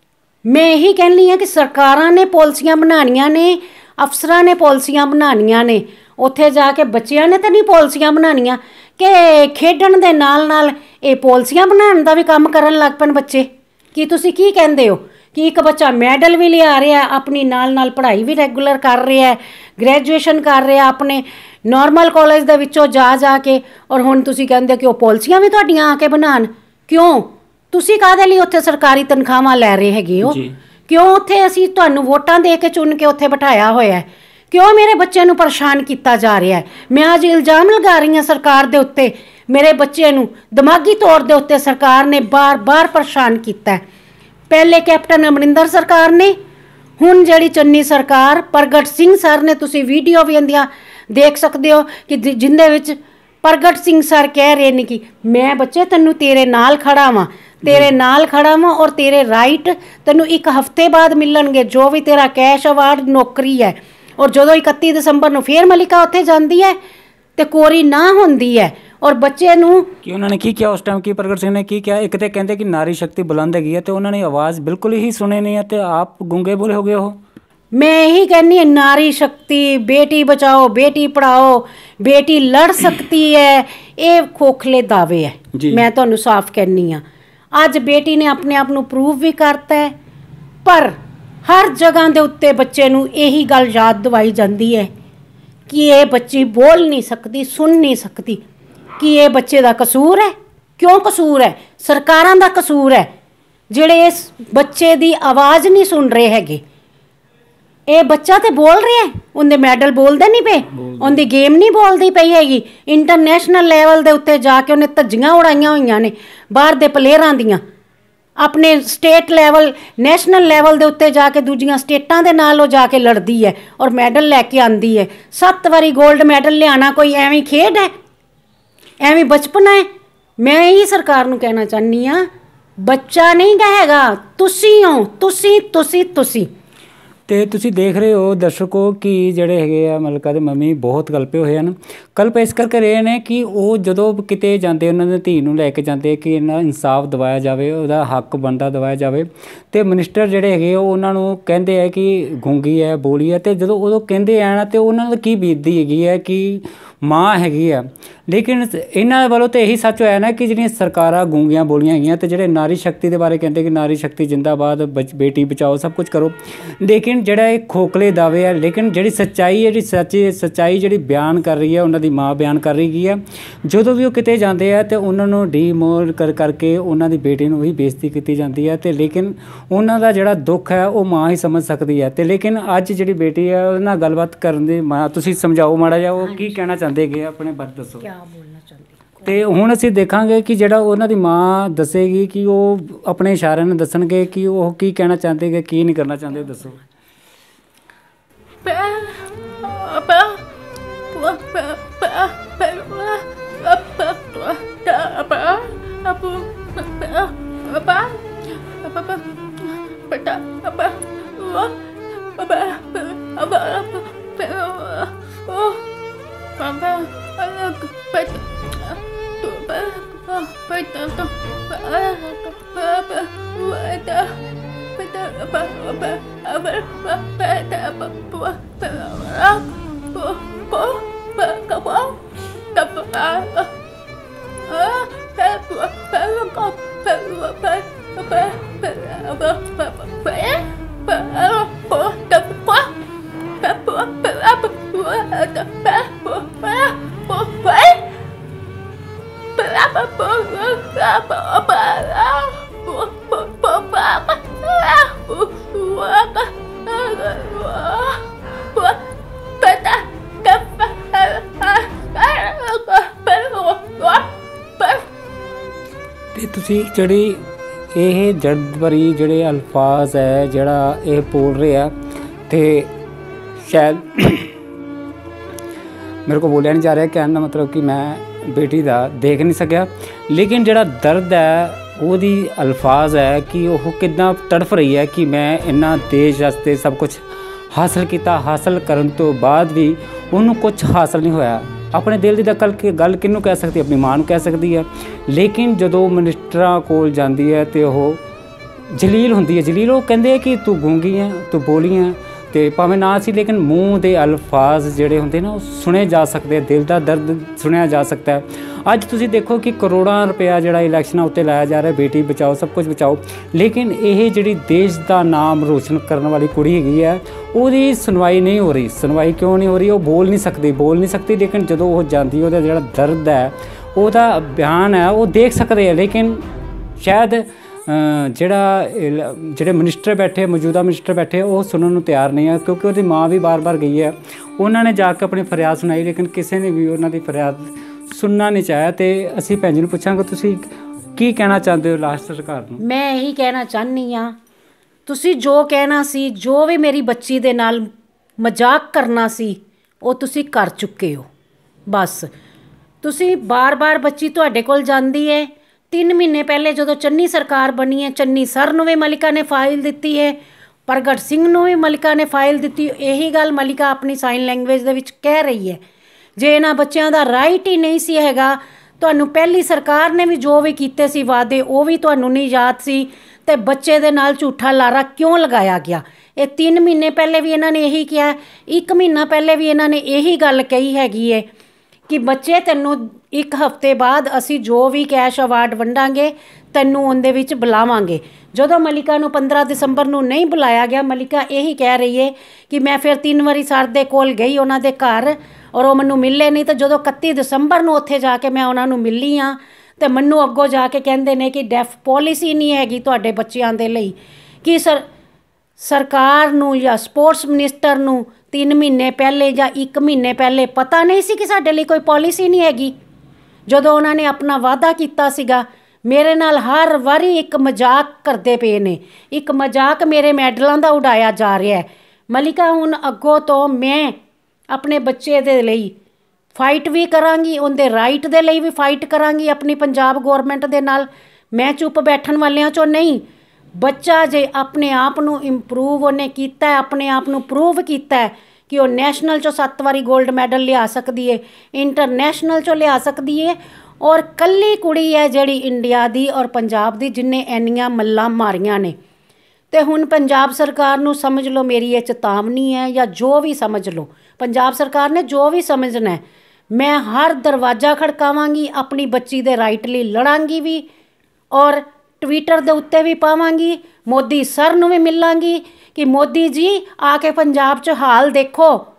A: ਮੈਂ ਇਹੀ ਕਹਿੰਦੀ ਹਾਂ ਕਿ ਸਰਕਾਰਾਂ ਨੇ ਪੋਲਿਸੀਆਂ ਬਣਾਉਣੀਆਂ ਨੇ, ਅਫਸਰਾਂ ਨੇ ਪੋਲਿਸੀਆਂ ਬਣਾਉਣੀਆਂ ਨੇ, ਉੱਥੇ ਜਾ ਕੇ ਬੱਚਿਆਂ ਨੇ ਤਾਂ ਨਹੀਂ ਪੋਲਿਸੀਆਂ ਬਣਾਉਣੀਆਂ ਕਿ ਖੇਡਣ ਦੇ ਨਾਲ ਨਾਲ ਇਹ ਪੋਲਿਸੀਆਂ ਬਣਾਉਣ ਦਾ ਵੀ ਕੰਮ ਕਰਨ ਲੱਗ ਪੈਣ ਬੱਚੇ। ਕੀ ਤੁਸੀਂ ਕੀ ਕਹਿੰਦੇ ਹੋ ਕਿ ਇੱਕ ਬੱਚਾ ਮੈਡਲ ਵੀ ਲਿਆ ਰਿਹਾ, ਆਪਣੀ ਨਾਲ ਨਾਲ ਪੜ੍ਹਾਈ ਵੀ ਰੈਗੂਲਰ ਕਰ ਰਿਹਾ, ਗ੍ਰੈਜੂਏਸ਼ਨ ਕਰ ਰਿਹਾ ਆਪਣੇ ਨਾਰਮਲ ਕਾਲਜ ਦੇ ਵਿੱਚੋਂ ਜਾ ਜਾ ਕੇ, ਔਰ ਹੁਣ ਤੁਸੀਂ ਕਹਿੰਦੇ ਕਿ ਉਹ ਪੋਲਿਸੀਆਂ ਵੀ ਤੁਹਾਡੀਆਂ ਆ ਕੇ ਬਣਾਉਣ? ਕਿਉਂ? ਤੁਸੀਂ ਕਾਹਦੇ ਲਈ ਉੱਥੇ ਸਰਕਾਰੀ ਤਨਖਾਹਾਂ ਲੈ ਰਹੇ ਹੈਗੇ ਹੋ? ਕਿਉਂ ਉੱਥੇ ਅਸੀਂ ਤੁਹਾਨੂੰ ਵੋਟਾਂ ਦੇ ਕੇ ਚੁਣ ਕੇ ਉੱਥੇ ਬਿਠਾਇਆ ਹੋਇਆ? ਕਿਉਂ ਮੇਰੇ ਬੱਚੇ ਨੂੰ ਪਰੇਸ਼ਾਨ ਕੀਤਾ ਜਾ ਰਿਹਾ ਹੈ? ਮੈਂ ਅੱਜ ਇਲਜ਼ਾਮ ਲਗਾ ਰਹੀ ਹਾਂ ਸਰਕਾਰ ਦੇ ਉੱਤੇ, ਮੇਰੇ ਬੱਚੇ ਨੂੰ ਦਿਮਾਗੀ ਤੌਰ ਦੇ ਉੱਤੇ ਸਰਕਾਰ ਨੇ ਬਾਰ-ਬਾਰ ਪਰੇਸ਼ਾਨ ਕੀਤਾ। ਪਹਿਲੇ ਕੈਪਟਨ ਅਮਰਿੰਦਰ ਸਰਕਾਰ ਨੇ, ਹੁਣ ਜਿਹੜੀ ਚੰਨੀ ਸਰਕਾਰ ਪ੍ਰਗਟ ਸਿੰਘ ਸਰ ਨੇ, ਤੁਸੀਂ ਵੀਡੀਓ ਵੀ ਇਹਦੀਆਂ ਦੇਖ ਸਕਦੇ ਹੋ ਕਿ ਜਿੰਦੇ ਵਿੱਚ ਪ੍ਰਗਟ ਸਿੰਘ ਸਰ ਕਹਿ ਰਹੇ ਨੇ ਕਿ ਮੈਂ ਬੱਚੇ ਤੈਨੂੰ ਤੇਰੇ ਨਾਲ ਖੜਾ ਵਾਂ, ਤੇਰੇ ਨਾਲ ਖੜਾ ਵਾਂ ਔਰ ਤੇਰੇ ਰਾਈਟ ਤੈਨੂੰ ਇੱਕ ਹਫ਼ਤੇ ਬਾਅਦ ਮਿਲਣਗੇ, ਜੋ ਵੀ ਤੇਰਾ ਕੈਸ਼ ਅਵਾਰਡ ਨੌਕਰੀ ਹੈ। ਔਰ ਜਦੋਂ ਇਕੱਤੀ ਦਸੰਬਰ ਨੂੰ ਫੇਰ ਮਲਿਕਾ ਉੱਥੇ ਜਾਂਦੀ ਹੈ ਤੇ ਕੋਰੀ ਨਾ ਹੁੰਦੀ ਹੈ ਔਰ ਬੱਚੇ ਨੂੰ
B: ਕਿ ਉਹਨਾਂ ਨੇ ਕੀ ਕਿਹਾ ਉਸ ਟਾਈਮ, ਕੀ ਪ੍ਰਗਟ ਸਿੰਘ ਨੇ ਕੀ ਕਿਹਾ? ਇੱਕ ਤਾਂ ਕਹਿੰਦੇ ਕਿ ਨਾਰੀ ਸ਼ਕਤੀ ਬੁਲੰਦ ਹੈਗੀ ਹੈ, ਤੇ ਉਹਨਾਂ ਨੇ ਆਵਾਜ਼ ਬਿਲਕੁਲ ਹੀ ਸੁਣੇ ਨਹੀਂ ਹੈ, ਤੇ ਆਪ ਗੂੰਗੇ ਬੋਲੇ ਹੋ ਗਏ ਹੋ।
A: ਮੈਂ ਇਹੀ ਕਹਿੰਦੀ ਹਾਂ, ਨਾਰੀ ਸ਼ਕਤੀ, ਬੇਟੀ ਬਚਾਓ, ਬੇਟੀ ਪੜ੍ਹਾਓ, ਬੇਟੀ ਲੜ ਸਕਤੀ ਹੈ, ਇਹ ਖੋਖਲੇ ਦਾਅਵੇ ਹੈ। ਮੈਂ ਤੁਹਾਨੂੰ ਸਾਫ਼ ਕਹਿੰਦੀ ਹਾਂ, ਅੱਜ ਬੇਟੀ ਨੇ ਆਪਣੇ ਆਪ ਨੂੰ ਪ੍ਰੂਵ ਵੀ ਕਰਤਾ ਹੈ, ਪਰ ਹਰ ਜਗ੍ਹਾ ਦੇ ਉੱਤੇ ਬੱਚੇ ਨੂੰ ਇਹੀ ਗੱਲ ਯਾਦ ਦਿਵਾਈ ਜਾਂਦੀ ਹੈ ਕਿ ਇਹ ਬੱਚੀ ਬੋਲ ਨਹੀਂ ਸਕਦੀ, ਸੁਣ ਨਹੀਂ ਸਕਦੀ। ਕੀ ਇਹ ਬੱਚੇ ਦਾ ਕਸੂਰ ਹੈ? ਕਿਉਂ ਕਸੂਰ ਹੈ? ਸਰਕਾਰਾਂ ਦਾ ਕਸੂਰ ਹੈ ਜਿਹੜੇ ਇਸ ਬੱਚੇ ਦੀ ਆਵਾਜ਼ ਨਹੀਂ ਸੁਣ ਰਹੇ ਹੈਗੇ। ਇਹ ਬੱਚਾ ਤੇ ਬੋਲ ਰਿਹਾ, ਉਹਦੇ ਮੈਡਲ ਬੋਲਦੇ ਨਹੀਂ ਪਏ, ਉਹਦੀ ਗੇਮ ਨਹੀਂ ਬੋਲਦੀ ਪਈ ਹੈਗੀ। ਇੰਟਰਨੈਸ਼ਨਲ ਲੈਵਲ ਦੇ ਉੱਤੇ ਜਾ ਕੇ ਉਹਨੇ ਧੱਜੀਆਂ ਉਡਾਈਆਂ ਹੋਈਆਂ ਨੇ ਬਾਹਰ ਦੇ ਪਲੇਅਰਾਂ ਦੀਆਂ, ਆਪਣੇ ਸਟੇਟ ਲੈਵਲ ਨੈਸ਼ਨਲ ਲੈਵਲ ਦੇ ਉੱਤੇ ਜਾ ਕੇ ਦੂਜੀਆਂ ਸਟੇਟਾਂ ਦੇ ਨਾਲ ਉਹ ਜਾ ਕੇ ਲੜਦੀ ਹੈ ਔਰ ਮੈਡਲ ਲੈ ਕੇ ਆਉਂਦੀ ਹੈ। ਸੱਤ ਵਾਰੀ ਗੋਲਡ ਮੈਡਲ ਲਿਆਉਣਾ ਕੋਈ ਐਵੇਂ ਖੇਡ ਹੈ? ਐਵੇਂ ਬਚਪਨ ਹੈ? ਮੈਂ ਇਹੀ ਸਰਕਾਰ ਨੂੰ ਕਹਿਣਾ ਚਾਹੁੰਦੀ ਹਾਂ, ਬੱਚਾ ਨਹੀਂ ਕਹੇਗਾ, ਤੁਸੀਂ ਹੋ, ਤੁਸੀਂ ਤੁਸੀਂ ਤੁਸੀਂ
B: ਤੇ ਤੁਸੀਂ ਦੇਖ ਰਹੇ ਹੋ ਦਰਸ਼ਕੋ ਕਿ ਜਿਹੜੇ ਹੈਗੇ ਆ ਮਲਕਾ ਦੇ ਮੰਮੀ ਬਹੁਤ ਕਲਪੇ ਹੋਏ ਹਨ। ਕਲਪ ਇਸ ਕਰਕੇ ਰਹੇ ਨੇ ਕਿ ਉਹ ਜਦੋਂ ਕਿਤੇ ਜਾਂਦੇ ਉਹਨਾਂ ਦੀ ਧੀ ਨੂੰ ਲੈ ਕੇ ਜਾਂਦੇ ਕਿ ਇਹਨਾਂ ਇਨਸਾਫ ਦਿਵਾਇਆ ਜਾਵੇ, ਉਹਦਾ ਹੱਕ ਬਣਦਾ ਦਿਵਾਇਆ ਜਾਵੇ, ਅਤੇ ਮਿਨਿਸਟਰ ਜਿਹੜੇ ਹੈਗੇ ਉਹ ਉਹਨਾਂ ਨੂੰ ਕਹਿੰਦੇ ਹੈ ਕਿ ਗੂੰਗੀ ਹੈ, ਬੋਲੀ ਹੈ, ਅਤੇ ਜਦੋਂ ਉਦੋਂ ਕਹਿੰਦੇ ਆ ਨਾ ਅਤੇ ਉਹਨਾਂ ਦਾ ਕੀ ਬੀਤਦੀ ਹੈਗੀ ਹੈ ਕਿ ਮਾਂ ਹੈਗੀ ਆ। ਲੇਕਿਨ ਇਹਨਾਂ ਵੱਲੋਂ ਤਾਂ ਇਹੀ ਸੱਚ ਹੋਇਆ ਨਾ ਕਿ ਜਿਹੜੀਆਂ ਸਰਕਾਰਾਂ ਗੂੰਗੀਆਂ ਬੋਲੀਆਂ ਹੈਗੀਆਂ, ਅਤੇ ਜਿਹੜੇ ਨਾਰੀ ਸ਼ਕਤੀ ਦੇ ਬਾਰੇ ਕਹਿੰਦੇ ਕਿ ਨਾਰੀ ਸ਼ਕਤੀ ਜਿੰਦਾਬਾਦ, ਬਚ ਬੇਟੀ ਬਚਾਓ, ਸਭ ਕੁਝ ਕਰੋ, ਲੇਕਿਨ ਜਿਹੜਾ ਇਹ ਖੋਖਲੇ ਦਾਅਵੇ ਆ। ਲੇਕਿਨ ਜਿਹੜੀ ਸੱਚਾਈ, ਜਿਹੜੀ ਸੱਚੀ ਸੱਚਾਈ ਜਿਹੜੀ ਬਿਆਨ ਕਰ ਰਹੀ ਹੈ ਉਹਨਾਂ ਦੀ ਦੀ ਮਾਂ ਬਿਆਨ ਕਰ ਰਹੀ ਹੈ। ਜਦੋਂ ਵੀ ਉਹ ਕਿਤੇ ਜਾਂਦੇ ਆ ਤਾਂ ਉਹਨਾਂ ਨੂੰ ਡੀਮੋਲ ਕਰ ਕਰਕੇ ਉਹਨਾਂ ਦੀ ਬੇਟੀ ਨੂੰ ਵੀ ਬੇਇੱਜ਼ਤੀ ਕੀਤੀ ਜਾਂਦੀ ਹੈ। ਅਤੇ ਲੇਕਿਨ ਉਹਨਾਂ ਦਾ ਜਿਹੜਾ ਦੁੱਖ ਹੈ ਉਹ ਮਾਂ ਹੀ ਸਮਝ ਸਕਦੀ ਹੈ। ਅਤੇ ਲੇਕਿਨ ਅੱਜ ਜਿਹੜੀ ਬੇਟੀ ਹੈ ਉਹਦੇ ਨਾਲ ਗੱਲਬਾਤ ਕਰਨ ਦੀ ਮਾਂ, ਤੁਸੀਂ ਸਮਝਾਓ ਮਾੜਾ ਜਿਹਾ ਉਹ ਕੀ ਕਹਿਣਾ ਚਾਹੁੰਦੇ ਹੈਗੇ ਆਪਣੇ ਬਾਰੇ ਦੱਸੋ।
A: ਕਿਆ ਬੋਲਣਾ ਚਾਹੁੰਦੀ
B: ਅਤੇ ਹੁਣ ਅਸੀਂ ਦੇਖਾਂਗੇ ਕਿ ਜਿਹੜਾ ਉਹਨਾਂ ਦੀ ਮਾਂ ਦੱਸੇਗੀ ਕਿ ਉਹ ਆਪਣੇ ਇਸ਼ਾਰਿਆਂ ਨਾਲ ਦੱਸਣਗੇ ਕਿ ਉਹ ਕੀ ਕਹਿਣਾ ਚਾਹੁੰਦੇ ਹੈਗੇ, ਕੀ ਨਹੀਂ ਕਰਨਾ ਚਾਹੁੰਦੇ, ਦੱਸੋ। ਅਤੇ ਤੁਸੀਂ ਜਿਹੜੀ ਇਹ ਜਰਦ ਭਰੀ ਜਿਹੜੇ ਅਲਫਾਜ਼ ਹੈ ਜਿਹੜਾ ਇਹ ਬੋਲ ਰਿਹਾ ਅਤੇ ਸ਼ਾਇਦ ਮੇਰੇ ਕੋਲ ਬੋਲਿਆ ਨਹੀਂ ਜਾ ਰਿਹਾ, ਕਹਿਣ ਦਾ ਮਤਲਬ ਕਿ ਮੈਂ ਬੇਟੀ ਦਾ ਦੇਖ ਨਹੀਂ ਸਕਿਆ, ਲੇਕਿਨ ਜਿਹੜਾ ਦਰਦ ਹੈ ਉਹਦੀ ਅਲਫਾਜ਼ ਹੈ ਕਿ ਉਹ ਕਿੱਦਾਂ ਤੜਫ ਰਹੀ ਹੈ ਕਿ ਮੈਂ ਇੰਨਾ ਦੇਸ਼ ਵਾਸਤੇ ਸਭ ਕੁਛ ਹਾਸਲ ਕੀਤਾ, ਹਾਸਲ ਕਰਨ ਤੋਂ ਬਾਅਦ ਵੀ ਉਹਨੂੰ ਕੁਛ ਹਾਸਲ ਨਹੀਂ ਹੋਇਆ। ਆਪਣੇ ਦਿਲ ਦੀ ਦਕਲ ਕਿ ਗੱਲ ਕਿਹਨੂੰ ਕਹਿ ਸਕਦੀ, ਆਪਣੀ ਮਾਂ ਨੂੰ ਕਹਿ ਸਕਦੀ ਹੈ। ਲੇਕਿਨ ਜਦੋਂ ਮਿਨਿਸਟਰਾਂ ਕੋਲ ਜਾਂਦੀ ਹੈ ਅਤੇ ਉਹ ਜਲੀਲ ਹੁੰਦੀ ਹੈ, ਜਲੀਲ ਉਹ ਕਹਿੰਦੇ ਆ ਕਿ ਤੂੰ ਗੂੰਗੀ ਹੈ, ਤੂੰ ਬੋਲੀ ਹੈ, ਅਤੇ ਭਾਵੇਂ ਨਾ ਸੀ ਲੇਕਿਨ ਮੂੰਹ ਦੇ ਅਲਫਾਜ਼ ਜਿਹੜੇ ਹੁੰਦੇ ਨਾ ਉਹ ਸੁਣੇ ਜਾ ਸਕਦੇ, ਦਿਲ ਦਾ ਦਰਦ ਸੁਣਿਆ ਜਾ ਸਕਦਾ ਹੈ। ਅੱਜ ਤੁਸੀਂ ਦੇਖੋ ਕਿ ਕਰੋੜਾਂ ਰੁਪਇਆ ਜਿਹੜਾ ਇਲੈਕਸ਼ਨਾਂ ਉੱਤੇ ਲਾਇਆ ਜਾ ਰਿਹਾ, ਬੇਟੀ ਬਚਾਓ ਸਭ ਕੁਝ ਬਚਾਓ, ਲੇਕਿਨ ਇਹ ਜਿਹੜੀ ਦੇਸ਼ ਦਾ ਨਾਮ ਰੋਸ਼ਨ ਕਰਨ ਵਾਲੀ ਕੁੜੀ ਹੈਗੀ ਹੈ ਉਹਦੀ ਸੁਣਵਾਈ ਨਹੀਂ ਹੋ ਰਹੀ। ਸੁਣਵਾਈ ਕਿਉਂ ਨਹੀਂ ਹੋ ਰਹੀ? ਉਹ ਬੋਲ ਨਹੀਂ ਸਕਦੀ ਬੋਲ ਨਹੀਂ ਸਕਦੀ ਲੇਕਿਨ ਜਦੋਂ ਉਹ ਜਾਂਦੀ ਉਹਦਾ ਜਿਹੜਾ ਦਰਦ ਹੈ ਉਹਦਾ ਬਿਆਨ ਹੈ ਉਹ ਦੇਖ ਸਕਦੇ ਆ। ਲੇਕਿਨ ਸ਼ਾਇਦ ਜਿਹੜਾ ਜਿਹੜੇ ਮਿਨਿਸਟਰ ਬੈਠੇ, ਮੌਜੂਦਾ ਮਿਨਿਸਟਰ ਬੈਠੇ, ਉਹ ਸੁਣਨ ਨੂੰ ਤਿਆਰ ਨਹੀਂ ਹੈ, ਕਿਉਂਕਿ ਉਹਦੀ ਮਾਂ ਵੀ ਬਾਰ-ਬਾਰ ਗਈ ਹੈ, ਉਹਨਾਂ ਨੇ ਜਾ ਕੇ ਆਪਣੀ ਫਰਿਆਦ ਸੁਣਾਈ ਲੇਕਿਨ ਕਿਸੇ ਨੇ ਵੀ ਉਹਨਾਂ ਦੀ ਫਰਿਆਦ ਸੁਣਨਾ ਨਹੀਂ ਚਾਹਿਆ। ਅਤੇ ਅਸੀਂ ਭੈਣ ਜੀ ਨੂੰ ਪੁੱਛਾਂਗੇ ਤੁਸੀਂ ਕੀ ਕਹਿਣਾ ਚਾਹੁੰਦੇ ਹੋ ਲਾਸਟ ਸਰਕਾਰ ਨੂੰ?
A: ਮੈਂ ਇਹੀ ਕਹਿਣਾ ਚਾਹੁੰਦੀ ਹਾਂ, ਤੁਸੀਂ ਜੋ ਕਹਿਣਾ ਸੀ, ਜੋ ਵੀ ਮੇਰੀ ਬੱਚੀ ਦੇ ਨਾਲ ਮਜ਼ਾਕ ਕਰਨਾ ਸੀ ਉਹ ਤੁਸੀਂ ਕਰ ਚੁੱਕੇ ਹੋ। ਬਸ ਤੁਸੀਂ ਬਾਰ-ਬਾਰ ਬੱਚੀ ਤੁਹਾਡੇ ਕੋਲ ਜਾਂਦੀ ਹੈ। ਤਿੰਨ ਮਹੀਨੇ ਪਹਿਲੇ ਜਦੋਂ ਚੰਨੀ ਸਰਕਾਰ ਬਣੀ ਹੈ, ਚੰਨੀ ਸਰ ਨੂੰ ਵੀ ਮਲਿਕਾ ਨੇ ਫਾਈਲ ਦਿੱਤੀ ਹੈ, ਪ੍ਰਗਟ ਸਿੰਘ ਨੂੰ ਵੀ ਮਲਿਕਾ ਨੇ ਫਾਈਲ ਦਿੱਤੀ। ਇਹੀ ਗੱਲ ਮਲਿਕਾ ਆਪਣੀ ਸਾਈਨ ਲੈਂਗੁਏਜ ਦੇ ਵਿੱਚ ਕਹਿ ਰਹੀ ਹੈ। ਜੇ ਇਹਨਾਂ ਬੱਚਿਆਂ ਦਾ ਰਾਈਟ ਹੀ ਨਹੀਂ ਸੀ ਹੈਗਾ, ਤੁਹਾਨੂੰ ਪਹਿਲੀ ਸਰਕਾਰ ਨੇ ਵੀ ਜੋ ਵੀ ਕੀਤੇ ਸੀ ਵਾਅਦੇ ਉਹ ਵੀ ਤੁਹਾਨੂੰ ਨਹੀਂ ਯਾਦ ਸੀ, ਅਤੇ ਬੱਚੇ ਦੇ ਨਾਲ ਝੂਠਾ ਲਾਰਾ ਕਿਉਂ ਲਗਾਇਆ ਗਿਆ? ਇਹ ਤਿੰਨ ਮਹੀਨੇ ਪਹਿਲੇ ਵੀ ਇਹਨਾਂ ਨੇ ਇਹੀ ਕਿਹਾ, ਇੱਕ ਮਹੀਨਾ ਪਹਿਲੇ ਵੀ ਇਹਨਾਂ ਨੇ ਇਹੀ ਗੱਲ ਕਹੀ ਹੈਗੀ ਹੈ ਕਿ ਬੱਚੇ ਤੈਨੂੰ ਇੱਕ ਹਫ਼ਤੇ ਬਾਅਦ ਅਸੀਂ ਜੋ ਵੀ ਕੈਸ਼ ਅਵਾਰਡ ਵੰਡਾਂਗੇ ਤੈਨੂੰ ਉਹਦੇ ਵਿੱਚ ਬੁਲਾਵਾਂਗੇ। ਜਦੋਂ ਮਲਿਕਾ ਨੂੰ ਪੰਦਰਾਂ ਦਸੰਬਰ ਨੂੰ ਨਹੀਂ ਬੁਲਾਇਆ ਗਿਆ, ਮਲਿਕਾ ਇਹੀ ਕਹਿ ਰਹੀ ਹੈ ਕਿ ਮੈਂ ਫਿਰ ਤਿੰਨ ਵਾਰੀ ਸਰ ਦੇ ਕੋਲ ਗਈ ਉਹਨਾਂ ਦੇ ਘਰ ਔਰ ਉਹ ਮੈਨੂੰ ਮਿਲੇ ਨਹੀਂ। ਤਾਂ ਜਦੋਂ ਇਕੱਤੀ ਦਸੰਬਰ ਨੂੰ ਉੱਥੇ ਜਾ ਕੇ ਮੈਂ ਉਹਨਾਂ ਨੂੰ ਮਿਲੀ ਹਾਂ ਅਤੇ ਮੈਨੂੰ ਅੱਗੋਂ ਜਾ ਕੇ ਕਹਿੰਦੇ ਨੇ ਕਿ ਡੈਫ ਪੋਲਿਸੀ ਨਹੀਂ ਹੈਗੀ ਤੁਹਾਡੇ ਬੱਚਿਆਂ ਦੇ ਲਈ। ਕਿ ਸਰ ਸਰਕਾਰ ਨੂੰ ਜਾਂ ਸਪੋਰਟਸ ਮਿਨਿਸਟਰ ਨੂੰ ਤਿੰਨ ਮਹੀਨੇ ਪਹਿਲੇ ਜਾਂ ਇੱਕ ਮਹੀਨੇ ਪਹਿਲੇ ਪਤਾ ਨਹੀਂ ਸੀ ਕਿ ਸਾਡੇ ਲਈ ਕੋਈ ਪੋਲਿਸੀ ਨਹੀਂ ਹੈਗੀ? ਜਦੋਂ ਉਹਨਾਂ ਨੇ ਆਪਣਾ ਵਾਅਦਾ ਕੀਤਾ ਸੀਗਾ, ਮੇਰੇ ਨਾਲ ਹਰ ਵਾਰੀ ਇੱਕ ਮਜ਼ਾਕ ਕਰਦੇ ਪਏ ਨੇ, ਇੱਕ ਮਜ਼ਾਕ ਮੇਰੇ ਮੈਡਲਾਂ ਦਾ ਉਡਾਇਆ ਜਾ ਰਿਹਾ ਹੈ। ਮਲਿਕਾ ਹੁਣ ਅੱਗੋਂ ਤੋਂ ਮੈਂ ਆਪਣੇ ਬੱਚੇ ਦੇ ਲਈ ਫਾਈਟ ਵੀ ਕਰਾਂਗੀ, ਉਹਦੇ ਰਾਈਟ ਦੇ ਲਈ ਵੀ ਫਾਈਟ ਕਰਾਂਗੀ ਆਪਣੀ ਪੰਜਾਬ ਗੌਰਮੈਂਟ ਦੇ ਨਾਲ। ਮੈਂ ਚੁੱਪ ਬੈਠਣ ਵਾਲਿਆਂ 'ਚੋਂ ਨਹੀਂ। ਬੱਚਾ ਜੇ ਆਪਣੇ ਆਪ ਨੂੰ ਇੰਪਰੂਵ ਉਹਨੇ ਕੀਤਾ, ਆਪਣੇ ਆਪ ਨੂੰ ਪ੍ਰੂਵ ਕੀਤਾ ਕਿ ਉਹ ਨੈਸ਼ਨਲ 'ਚੋਂ ਸੱਤ ਵਾਰੀ ਗੋਲਡ ਮੈਡਲ ਲਿਆ ਸਕਦੀ ਹੈ, ਇੰਟਰਨੈਸ਼ਨਲ 'ਚੋਂ ਲਿਆ ਸਕਦੀ ਹੈ, ਔਰ ਕੱਲੀ ਕੁੜੀ ਹੈ ਜਿਹੜੀ ਇੰਡੀਆ ਦੀ ਔਰ ਪੰਜਾਬ ਦੀ ਜਿਹਨੇ ਇੰਨੀਆਂ ਮੱਲਾਂ ਮਾਰੀਆਂ ਨੇ। ਅਤੇ ਹੁਣ ਪੰਜਾਬ ਸਰਕਾਰ ਨੂੰ ਸਮਝ ਲਓ, ਮੇਰੀ ਇਹ ਚੇਤਾਵਨੀ ਹੈ ਜਾਂ ਜੋ ਵੀ ਸਮਝ ਲਓ, ਪੰਜਾਬ ਸਰਕਾਰ ਨੇ ਜੋ ਵੀ ਸਮਝਣਾ, ਮੈਂ ਹਰ ਦਰਵਾਜ਼ਾ ਖੜਕਾਵਾਂਗੀ, ਆਪਣੀ ਬੱਚੀ ਦੇ ਰਾਈਟ ਲਈ ਲੜਾਂਗੀ ਵੀ, ਔਰ ਟਵਿੱਟਰ ਦੇ ਉੱਤੇ ਵੀ ਪਾਵਾਂਗੀ, ਮੋਦੀ ਸਰ ਨੂੰ ਵੀ ਮਿਲਾਂਗੀ ਕਿ ਮੋਦੀ ਜੀ ਆ ਕੇ ਪੰਜਾਬ 'ਚ ਹਾਲ ਦੇਖੋ,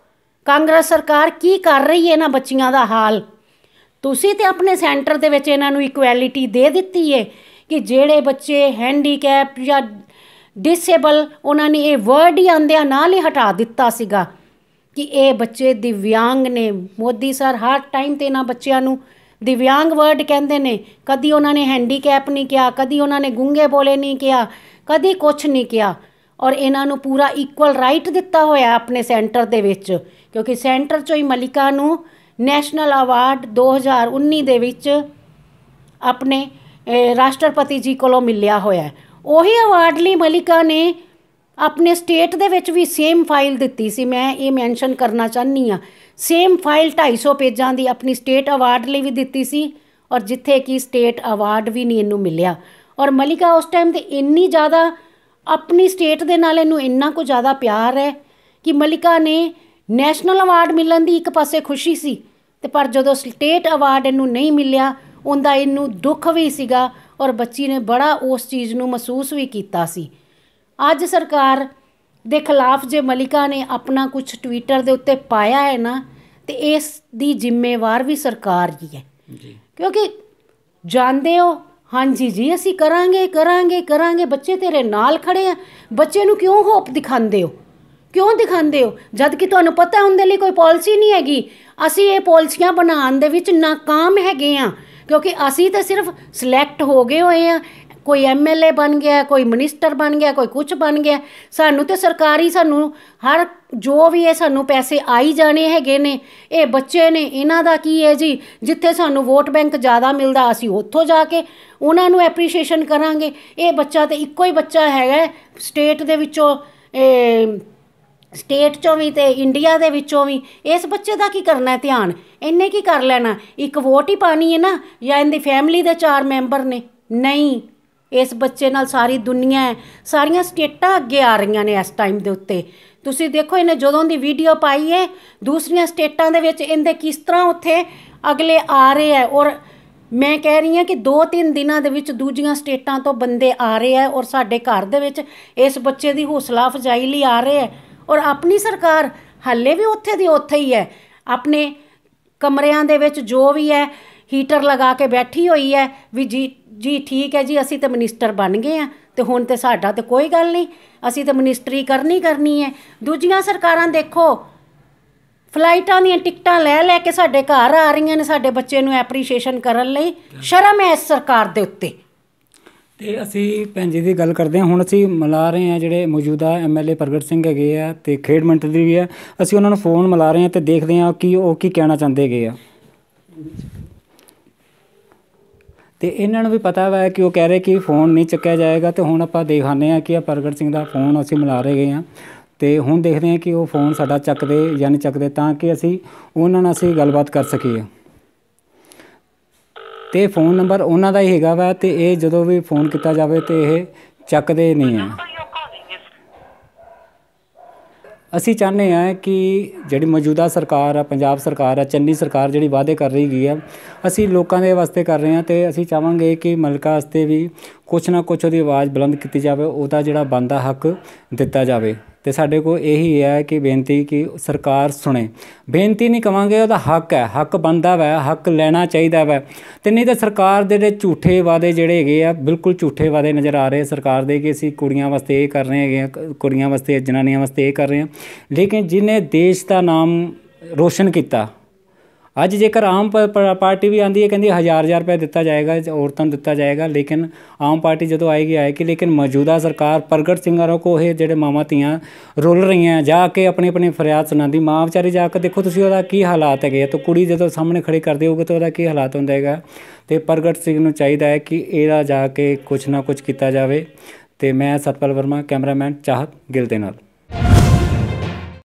A: ਕਾਂਗਰਸ ਸਰਕਾਰ ਕੀ ਕਰ ਰਹੀ ਹੈ ਇਹਨਾਂ ਬੱਚੀਆਂ ਦਾ ਹਾਲ। ਤੁਸੀਂ ਤੇ ਆਪਣੇ ਸੈਂਟਰ ਦੇ ਵਿੱਚ ਇਹਨਾਂ ਨੂੰ ਇਕੁਐਲਿਟੀ ਦੇ ਦਿੱਤੀ ਹੈ ਕਿ ਜਿਹੜੇ ਬੱਚੇ ਹੈਂਡੀਕੈਪ ਜਾਂ ਡਿਸੇਬਲ, ਉਹਨਾਂ ਨੇ ਇਹ ਵਰਡ ਹੀ ਆਉਂਦਿਆਂ ਨਾਲ ਹੀ ਹਟਾ ਦਿੱਤਾ ਸੀਗਾ ਕਿ ਇਹ ਬੱਚੇ ਦਿਵਿਆਂਗ ਨੇ। ਮੋਦੀ ਸਰ ਹਰ ਟਾਈਮ 'ਤੇ ਇਹਨਾਂ ਬੱਚਿਆਂ ਨੂੰ ਦਿਵਿਆਂਗ ਵਰਡ ਕਹਿੰਦੇ ਨੇ, ਕਦੀ ਉਹਨਾਂ ਨੇ ਹੈਂਡੀਕੈਪ ਨਹੀਂ ਕਿਹਾ, ਕਦੀ ਉਹਨਾਂ ਨੇ ਗੂੰਗੇ ਬੋਲੇ ਨਹੀਂ ਕਿਹਾ, ਕਦੀ ਕੁਛ ਨਹੀਂ ਕਿਹਾ। ਔਰ ਇਹਨਾਂ ਨੂੰ ਪੂਰਾ ਇਕੁਅਲ ਰਾਈਟ ਦਿੱਤਾ ਹੋਇਆ ਆਪਣੇ ਸੈਂਟਰ ਦੇ ਵਿੱਚ, ਕਿਉਂਕਿ ਸੈਂਟਰ 'ਚੋਂ ਹੀ ਮਲਿਕਾ ਨੂੰ ਨੈਸ਼ਨਲ ਅਵਾਰਡ ਦੋ ਹਜ਼ਾਰ ਉੱਨੀ ਦੇ ਵਿੱਚ ਆਪਣੇ ਰਾਸ਼ਟਰਪਤੀ ਜੀ ਕੋਲੋਂ ਮਿਲਿਆ ਹੋਇਆ। ਉਹੀ ਅਵਾਰਡ ਲਈ ਮਲਿਕਾ ਨੇ ਆਪਣੇ ਸਟੇਟ ਦੇ ਵਿੱਚ ਵੀ ਸੇਮ ਫਾਈਲ ਦਿੱਤੀ ਸੀ। ਮੈਂ ਇਹ ਮੈਂਸ਼ਨ ਕਰਨਾ ਚਾਹੁੰਦੀ ਹਾਂ, ਸੇਮ ਫਾਈਲ ਢਾਈ ਸੌ ਪੇਜਾਂ ਦੀ ਆਪਣੀ ਸਟੇਟ ਅਵਾਰਡ ਲਈ ਵੀ ਦਿੱਤੀ ਸੀ, ਔਰ ਜਿੱਥੇ ਕਿ ਸਟੇਟ ਅਵਾਰਡ ਵੀ ਨਹੀਂ ਇਹਨੂੰ ਮਿਲਿਆ। ਔਰ ਮਲਿਕਾ ਉਸ ਟਾਈਮ 'ਤੇ ਇੰਨੀ ਜ਼ਿਆਦਾ ਆਪਣੀ ਸਟੇਟ ਦੇ ਨਾਲ ਇਹਨੂੰ ਇੰਨਾ ਕੁ ਜ਼ਿਆਦਾ ਪਿਆਰ ਹੈ ਕਿ ਮਲਿਕਾ ਨੇ ਨੈਸ਼ਨਲ ਅਵਾਰਡ ਮਿਲਣ ਦੀ ਇੱਕ ਪਾਸੇ ਖੁਸ਼ੀ ਸੀ, ਅਤੇ ਪਰ ਜਦੋਂ ਸਟੇਟ ਅਵਾਰਡ ਇਹਨੂੰ ਨਹੀਂ ਮਿਲਿਆ ਉਹਦਾ ਇਹਨੂੰ ਦੁੱਖ ਵੀ ਸੀਗਾ, ਔਰ ਬੱਚੀ ਨੇ ਬੜਾ ਉਸ ਚੀਜ਼ ਨੂੰ ਮਹਿਸੂਸ ਵੀ ਕੀਤਾ ਸੀ। ਅੱਜ ਸਰਕਾਰ ਦੇ ਖਿਲਾਫ ਜੇ ਮਲਿਕਾ ਨੇ ਆਪਣਾ ਕੁਛ ਟਵਿੱਟਰ ਦੇ ਉੱਤੇ ਪਾਇਆ ਹੈ ਨਾ, ਤੇ ਇਸ ਦੀ ਜ਼ਿੰਮੇਵਾਰ ਵੀ ਸਰਕਾਰ ਹੀ ਹੈ ਜੀ, ਕਿਉਂਕਿ ਜਾਣਦੇ ਹੋ, ਹਾਂਜੀ ਜੀ ਅਸੀਂ ਕਰਾਂਗੇ ਕਰਾਂਗੇ ਕਰਾਂਗੇ, ਬੱਚੇ ਤੇਰੇ ਨਾਲ ਖੜੇ ਆ, ਬੱਚੇ ਨੂੰ ਕਿਉਂ ਹੋਪ ਦਿਖਾਉਂਦੇ ਹੋ, ਕਿਉਂ ਦਿਖਾਉਂਦੇ ਹੋ, ਜਦ ਕਿ ਤੁਹਾਨੂੰ ਪਤਾ ਉਹਦੇ ਲਈ ਕੋਈ ਪਾਲਿਸੀ ਨਹੀਂ ਹੈਗੀ। ਅਸੀਂ ਇਹ ਪਾਲਿਸੀਆਂ ਬਣਾਉਣ ਦੇ ਵਿੱਚ ਨਾਕਾਮ ਹੈਗੇ ਹਾਂ, ਕਿਉਂਕਿ ਅਸੀਂ ਤਾਂ ਸਿਰਫ ਸਿਲੈਕਟ ਹੋ ਗਏ ਹੋਏ ਹਾਂ। ਕੋਈ ਐਮ ਐਲ ਏ ਬਣ ਗਿਆ, ਕੋਈ ਮਿਨਿਸਟਰ ਬਣ ਗਿਆ, ਕੋਈ ਕੁਛ ਬਣ ਗਿਆ। ਸਾਨੂੰ ਤਾਂ ਸਰਕਾਰੀ, ਸਾਨੂੰ ਹਰ ਜੋ ਵੀ ਹੈ ਸਾਨੂੰ ਪੈਸੇ ਆਈ ਜਾਣੇ ਹੈਗੇ ਨੇ। ਇਹ ਬੱਚੇ ਨੇ, ਇਹਨਾਂ ਦਾ ਕੀ ਹੈ ਜੀ, ਜਿੱਥੇ ਸਾਨੂੰ ਵੋਟ ਬੈਂਕ ਜ਼ਿਆਦਾ ਮਿਲਦਾ ਅਸੀਂ ਉੱਥੋਂ ਜਾ ਕੇ ਉਹਨਾਂ ਨੂੰ ਐਪਰੀਸ਼ੀਏਸ਼ਨ ਕਰਾਂਗੇ। ਇਹ ਬੱਚਾ ਤਾਂ ਇੱਕੋ ਹੀ ਬੱਚਾ ਹੈਗਾ ਸਟੇਟ ਦੇ ਵਿੱਚੋਂ, ਸਟੇਟ 'ਚੋਂ ਵੀ ਅਤੇ ਇੰਡੀਆ ਦੇ ਵਿੱਚੋਂ ਵੀ। ਇਸ ਬੱਚੇ ਦਾ ਕੀ ਕਰਨਾ ਧਿਆਨ, ਇਹਨੇ ਕੀ ਕਰ ਲੈਣਾ, ਇੱਕ ਵੋਟ ਹੀ ਪਾਣੀ ਹੈ ਨਾ, ਜਾਂ ਇਹਦੀ ਫੈਮਿਲੀ ਦੇ ਚਾਰ ਮੈਂਬਰ ਨੇ। ਨਹੀਂ, ਇਸ ਬੱਚੇ ਨਾਲ ਸਾਰੀ ਦੁਨੀਆ ਹੈ, ਸਾਰੀਆਂ ਸਟੇਟਾਂ ਅੱਗੇ ਆ ਰਹੀਆਂ ਨੇ ਇਸ ਟਾਈਮ ਦੇ ਉੱਤੇ। ਤੁਸੀਂ ਦੇਖੋ ਇਹਨੇ ਜਦੋਂ ਦੀ ਵੀਡੀਓ ਪਾਈ ਹੈ, ਦੂਸਰੀਆਂ ਸਟੇਟਾਂ ਦੇ ਵਿੱਚ ਇਹਦੇ ਕਿਸ ਤਰ੍ਹਾਂ ਉੱਥੇ ਅਗਲੇ ਆ ਰਹੇ ਹੈ। ਔਰ ਮੈਂ ਕਹਿ ਰਹੀ ਹਾਂ ਕਿ ਦੋ ਤਿੰਨ ਦਿਨਾਂ ਦੇ ਵਿੱਚ ਦੂਜੀਆਂ ਸਟੇਟਾਂ ਤੋਂ ਬੰਦੇ ਆ ਰਹੇ ਹੈ, ਔਰ ਸਾਡੇ ਘਰ ਦੇ ਵਿੱਚ ਇਸ ਬੱਚੇ ਦੀ ਹੌਸਲਾ ਅਫਜ਼ਾਈ ਲਈ ਆ ਰਹੇ ਹੈ। ਔਰ ਆਪਣੀ ਸਰਕਾਰ ਹਾਲੇ ਵੀ ਉੱਥੇ ਦੀ ਉੱਥੇ ਹੀ ਹੈ, ਆਪਣੇ ਕਮਰਿਆਂ ਦੇ ਵਿੱਚ ਜੋ ਵੀ ਹੈ ਹੀਟਰ ਲਗਾ ਕੇ ਬੈਠੀ ਹੋਈ ਹੈ ਵੀ ਜੀ ਜੀ ਠੀਕ ਹੈ ਜੀ, ਅਸੀਂ ਤਾਂ ਮਿਨਿਸਟਰ ਬਣ ਗਏ ਹਾਂ, ਅਤੇ ਹੁਣ ਤਾਂ ਸਾਡਾ ਤਾਂ ਕੋਈ ਗੱਲ ਨਹੀਂ, ਅਸੀਂ ਤਾਂ ਮਿਨਿਸਟਰੀ ਕਰਨੀ ਕਰਨੀ ਹੈ। ਦੂਜੀਆਂ ਸਰਕਾਰਾਂ ਦੇਖੋ ਫਲਾਈਟਾਂ ਦੀਆਂ ਟਿਕਟਾਂ ਲੈ ਲੈ ਕੇ ਸਾਡੇ ਘਰ ਆ ਰਹੀਆਂ ਨੇ ਸਾਡੇ ਬੱਚੇ ਨੂੰ ਐਪਰੀਸ਼ੀਏਸ਼ਨ ਕਰਨ ਲਈ। ਸ਼ਰਮ ਹੈ ਇਸ ਸਰਕਾਰ ਦੇ ਉੱਤੇ।
B: ਅਤੇ ਅਸੀਂ ਭੈਣ ਜੀ ਦੀ ਗੱਲ ਕਰਦੇ ਹਾਂ, ਹੁਣ ਅਸੀਂ ਮਿਲਾ ਰਹੇ ਹਾਂ ਜਿਹੜੇ ਮੌਜੂਦਾ ਐਮ ਐਲ ਏ ਪ੍ਰਗਟ ਸਿੰਘ ਹੈਗੇ ਆ ਅਤੇ ਖੇਡ ਮੰਤਰੀ ਵੀ ਆ। ਅਸੀਂ ਉਹਨਾਂ ਨੂੰ ਫ਼ੋਨ ਮਿਲਾ ਰਹੇ ਹਾਂ ਅਤੇ ਦੇਖਦੇ ਹਾਂ ਕਿ ਉਹ ਕੀ ਕਹਿਣਾ ਚਾਹੁੰਦੇ ਹੈਗੇ ਆ। ਅਤੇ ਇਹਨਾਂ ਨੂੰ ਵੀ ਪਤਾ ਵਾ ਕਿ ਉਹ ਕਹਿ ਰਹੇ ਕਿ ਫ਼ੋਨ ਨਹੀਂ ਚੱਕਿਆ ਜਾਏਗਾ, ਅਤੇ ਹੁਣ ਆਪਾਂ ਦਿਖਾਉਂਦੇ ਹਾਂ ਕਿ ਆ ਪ੍ਰਗਟ ਸਿੰਘ ਦਾ ਫ਼ੋਨ ਅਸੀਂ ਮਿਲਾ ਰਹੇ ਗਏ ਹਾਂ। ਅਤੇ ਹੁਣ ਦੇਖਦੇ ਹਾਂ ਕਿ ਉਹ ਫ਼ੋਨ ਸਾਡਾ ਚੱਕਦੇ ਜਾਂ ਨਹੀਂ ਚੱਕਦੇ, ਤਾਂ ਕਿ ਅਸੀਂ ਉਹਨਾਂ ਨਾਲ ਅਸੀਂ ਗੱਲਬਾਤ ਕਰ ਸਕੀਏ। ਅਤੇ ਫ਼ੋਨ ਨੰਬਰ ਉਹਨਾਂ ਦਾ ਹੀ ਹੈਗਾ ਵਾ, ਅਤੇ ਇਹ ਜਦੋਂ ਵੀ ਫ਼ੋਨ ਕੀਤਾ ਜਾਵੇ ਤਾਂ ਇਹ ਚੱਕਦੇ ਨਹੀਂ ਹੈ। ਅਸੀਂ ਚਾਹੁੰਦੇ ਹਾਂ ਕਿ ਜਿਹੜੀ ਮੌਜੂਦਾ ਸਰਕਾਰ ਆ, ਪੰਜਾਬ ਸਰਕਾਰ ਆ, ਚੰਨੀ ਸਰਕਾਰ ਜਿਹੜੀ ਵਾਅਦੇ ਕਰ ਰਹੀ ਗਈ ਆ, ਅਸੀਂ ਲੋਕਾਂ ਦੇ ਵਾਸਤੇ ਕਰ ਰਹੇ ਹਾਂ, ਅਤੇ ਅਸੀਂ ਚਾਹਾਂਗੇ ਕਿ ਮਲਿਕਾ ਵਾਸਤੇ ਵੀ ਕੁਛ ਨਾ ਕੁਛ ਉਹਦੀ ਆਵਾਜ਼ ਬੁਲੰਦ ਕੀਤੀ ਜਾਵੇ, ਉਹਦਾ ਜਿਹੜਾ ਬਣਦਾ ਹੱਕ ਦਿੱਤਾ ਜਾਵੇ। ਅਤੇ ਸਾਡੇ ਕੋਲ ਇਹੀ ਹੈ ਕਿ ਬੇਨਤੀ ਕਿ ਸਰਕਾਰ ਸੁਣੇ। ਬੇਨਤੀ ਨਹੀਂ ਕਹਾਂਗੇ, ਉਹਦਾ ਹੱਕ ਹੈ, ਹੱਕ ਬਣਦਾ ਵੈ, ਹੱਕ ਲੈਣਾ ਚਾਹੀਦਾ ਵੈ। ਅਤੇ ਨਹੀਂ ਤਾਂ ਸਰਕਾਰ ਦੇ ਜਿਹੜੇ ਝੂਠੇ ਵਾਅਦੇ ਜਿਹੜੇ ਹੈਗੇ ਆ, ਬਿਲਕੁਲ ਝੂਠੇ ਵਾਅਦੇ ਨਜ਼ਰ ਆ ਰਹੇ ਸਰਕਾਰ ਦੇ ਕਿ ਅਸੀਂ ਕੁੜੀਆਂ ਵਾਸਤੇ ਇਹ ਕਰ ਰਹੇ ਹੈਗੇ ਆ, ਕੁੜੀਆਂ ਵਾਸਤੇ, ਜਨਾਨੀਆਂ ਵਾਸਤੇ ਇਹ ਕਰ ਰਹੇ ਹਾਂ। ਲੇਕਿਨ ਜਿਹਨੇ ਦੇਸ਼ ਦਾ ਨਾਮ ਰੋਸ਼ਨ ਕੀਤਾ, ਅੱਜ ਜੇਕਰ ਆਮ ਪਾਰਟੀ ਵੀ ਆਉਂਦੀ ਹੈ, ਕਹਿੰਦੀ ਹਜ਼ਾਰ ਹਜ਼ਾਰ ਰੁਪਇਆ ਦਿੱਤਾ ਜਾਏਗਾ, ਔਰਤਾਂ ਨੂੰ ਦਿੱਤਾ ਜਾਏਗਾ, ਲੇਕਿਨ ਆਮ ਪਾਰਟੀ ਜਦੋਂ ਆਏਗੀ ਆਏਗੀ ਲੇਕਿਨ ਮੌਜੂਦਾ ਸਰਕਾਰ ਪ੍ਰਗਟ ਸਿੰਘਾਂ ਕੋ ਇਹ ਜਿਹੜੇ ਮਾਵਾਂ ਧੀਆਂ ਰੁਲ ਰਹੀਆਂ ਜਾ ਕੇ ਆਪਣੀ ਆਪਣੀ ਫਰਿਆਦ ਸੁਣਾਉਂਦੀ, ਮਾਂ ਵਿਚਾਰੀ ਜਾ ਕੇ ਦੇਖੋ ਤੁਸੀਂ ਉਹਦਾ ਕੀ ਹਾਲਾਤ ਹੈਗੇ ਆ। ਤਾਂ ਕੁੜੀ ਜਦੋਂ ਸਾਹਮਣੇ ਖੜੀ ਕਰਦੇ ਹੋਊਗੇ ਤਾਂ ਉਹਦਾ ਕੀ ਹਾਲਾਤ ਹੁੰਦਾ ਹੈਗਾ। ਅਤੇ ਪ੍ਰਗਟ ਸਿੰਘ ਨੂੰ ਚਾਹੀਦਾ ਹੈ ਕਿ ਇਹਦਾ ਜਾ ਕੇ ਕੁਛ ਨਾ ਕੁਛ ਕੀਤਾ ਜਾਵੇ। ਅਤੇ ਮੈਂ ਸਤਪਾਲ ਵਰਮਾ, ਕੈਮਰਾਮੈਨ ਚਾਹਤ ਗਿੱਲ ਦੇ ਨਾਲ।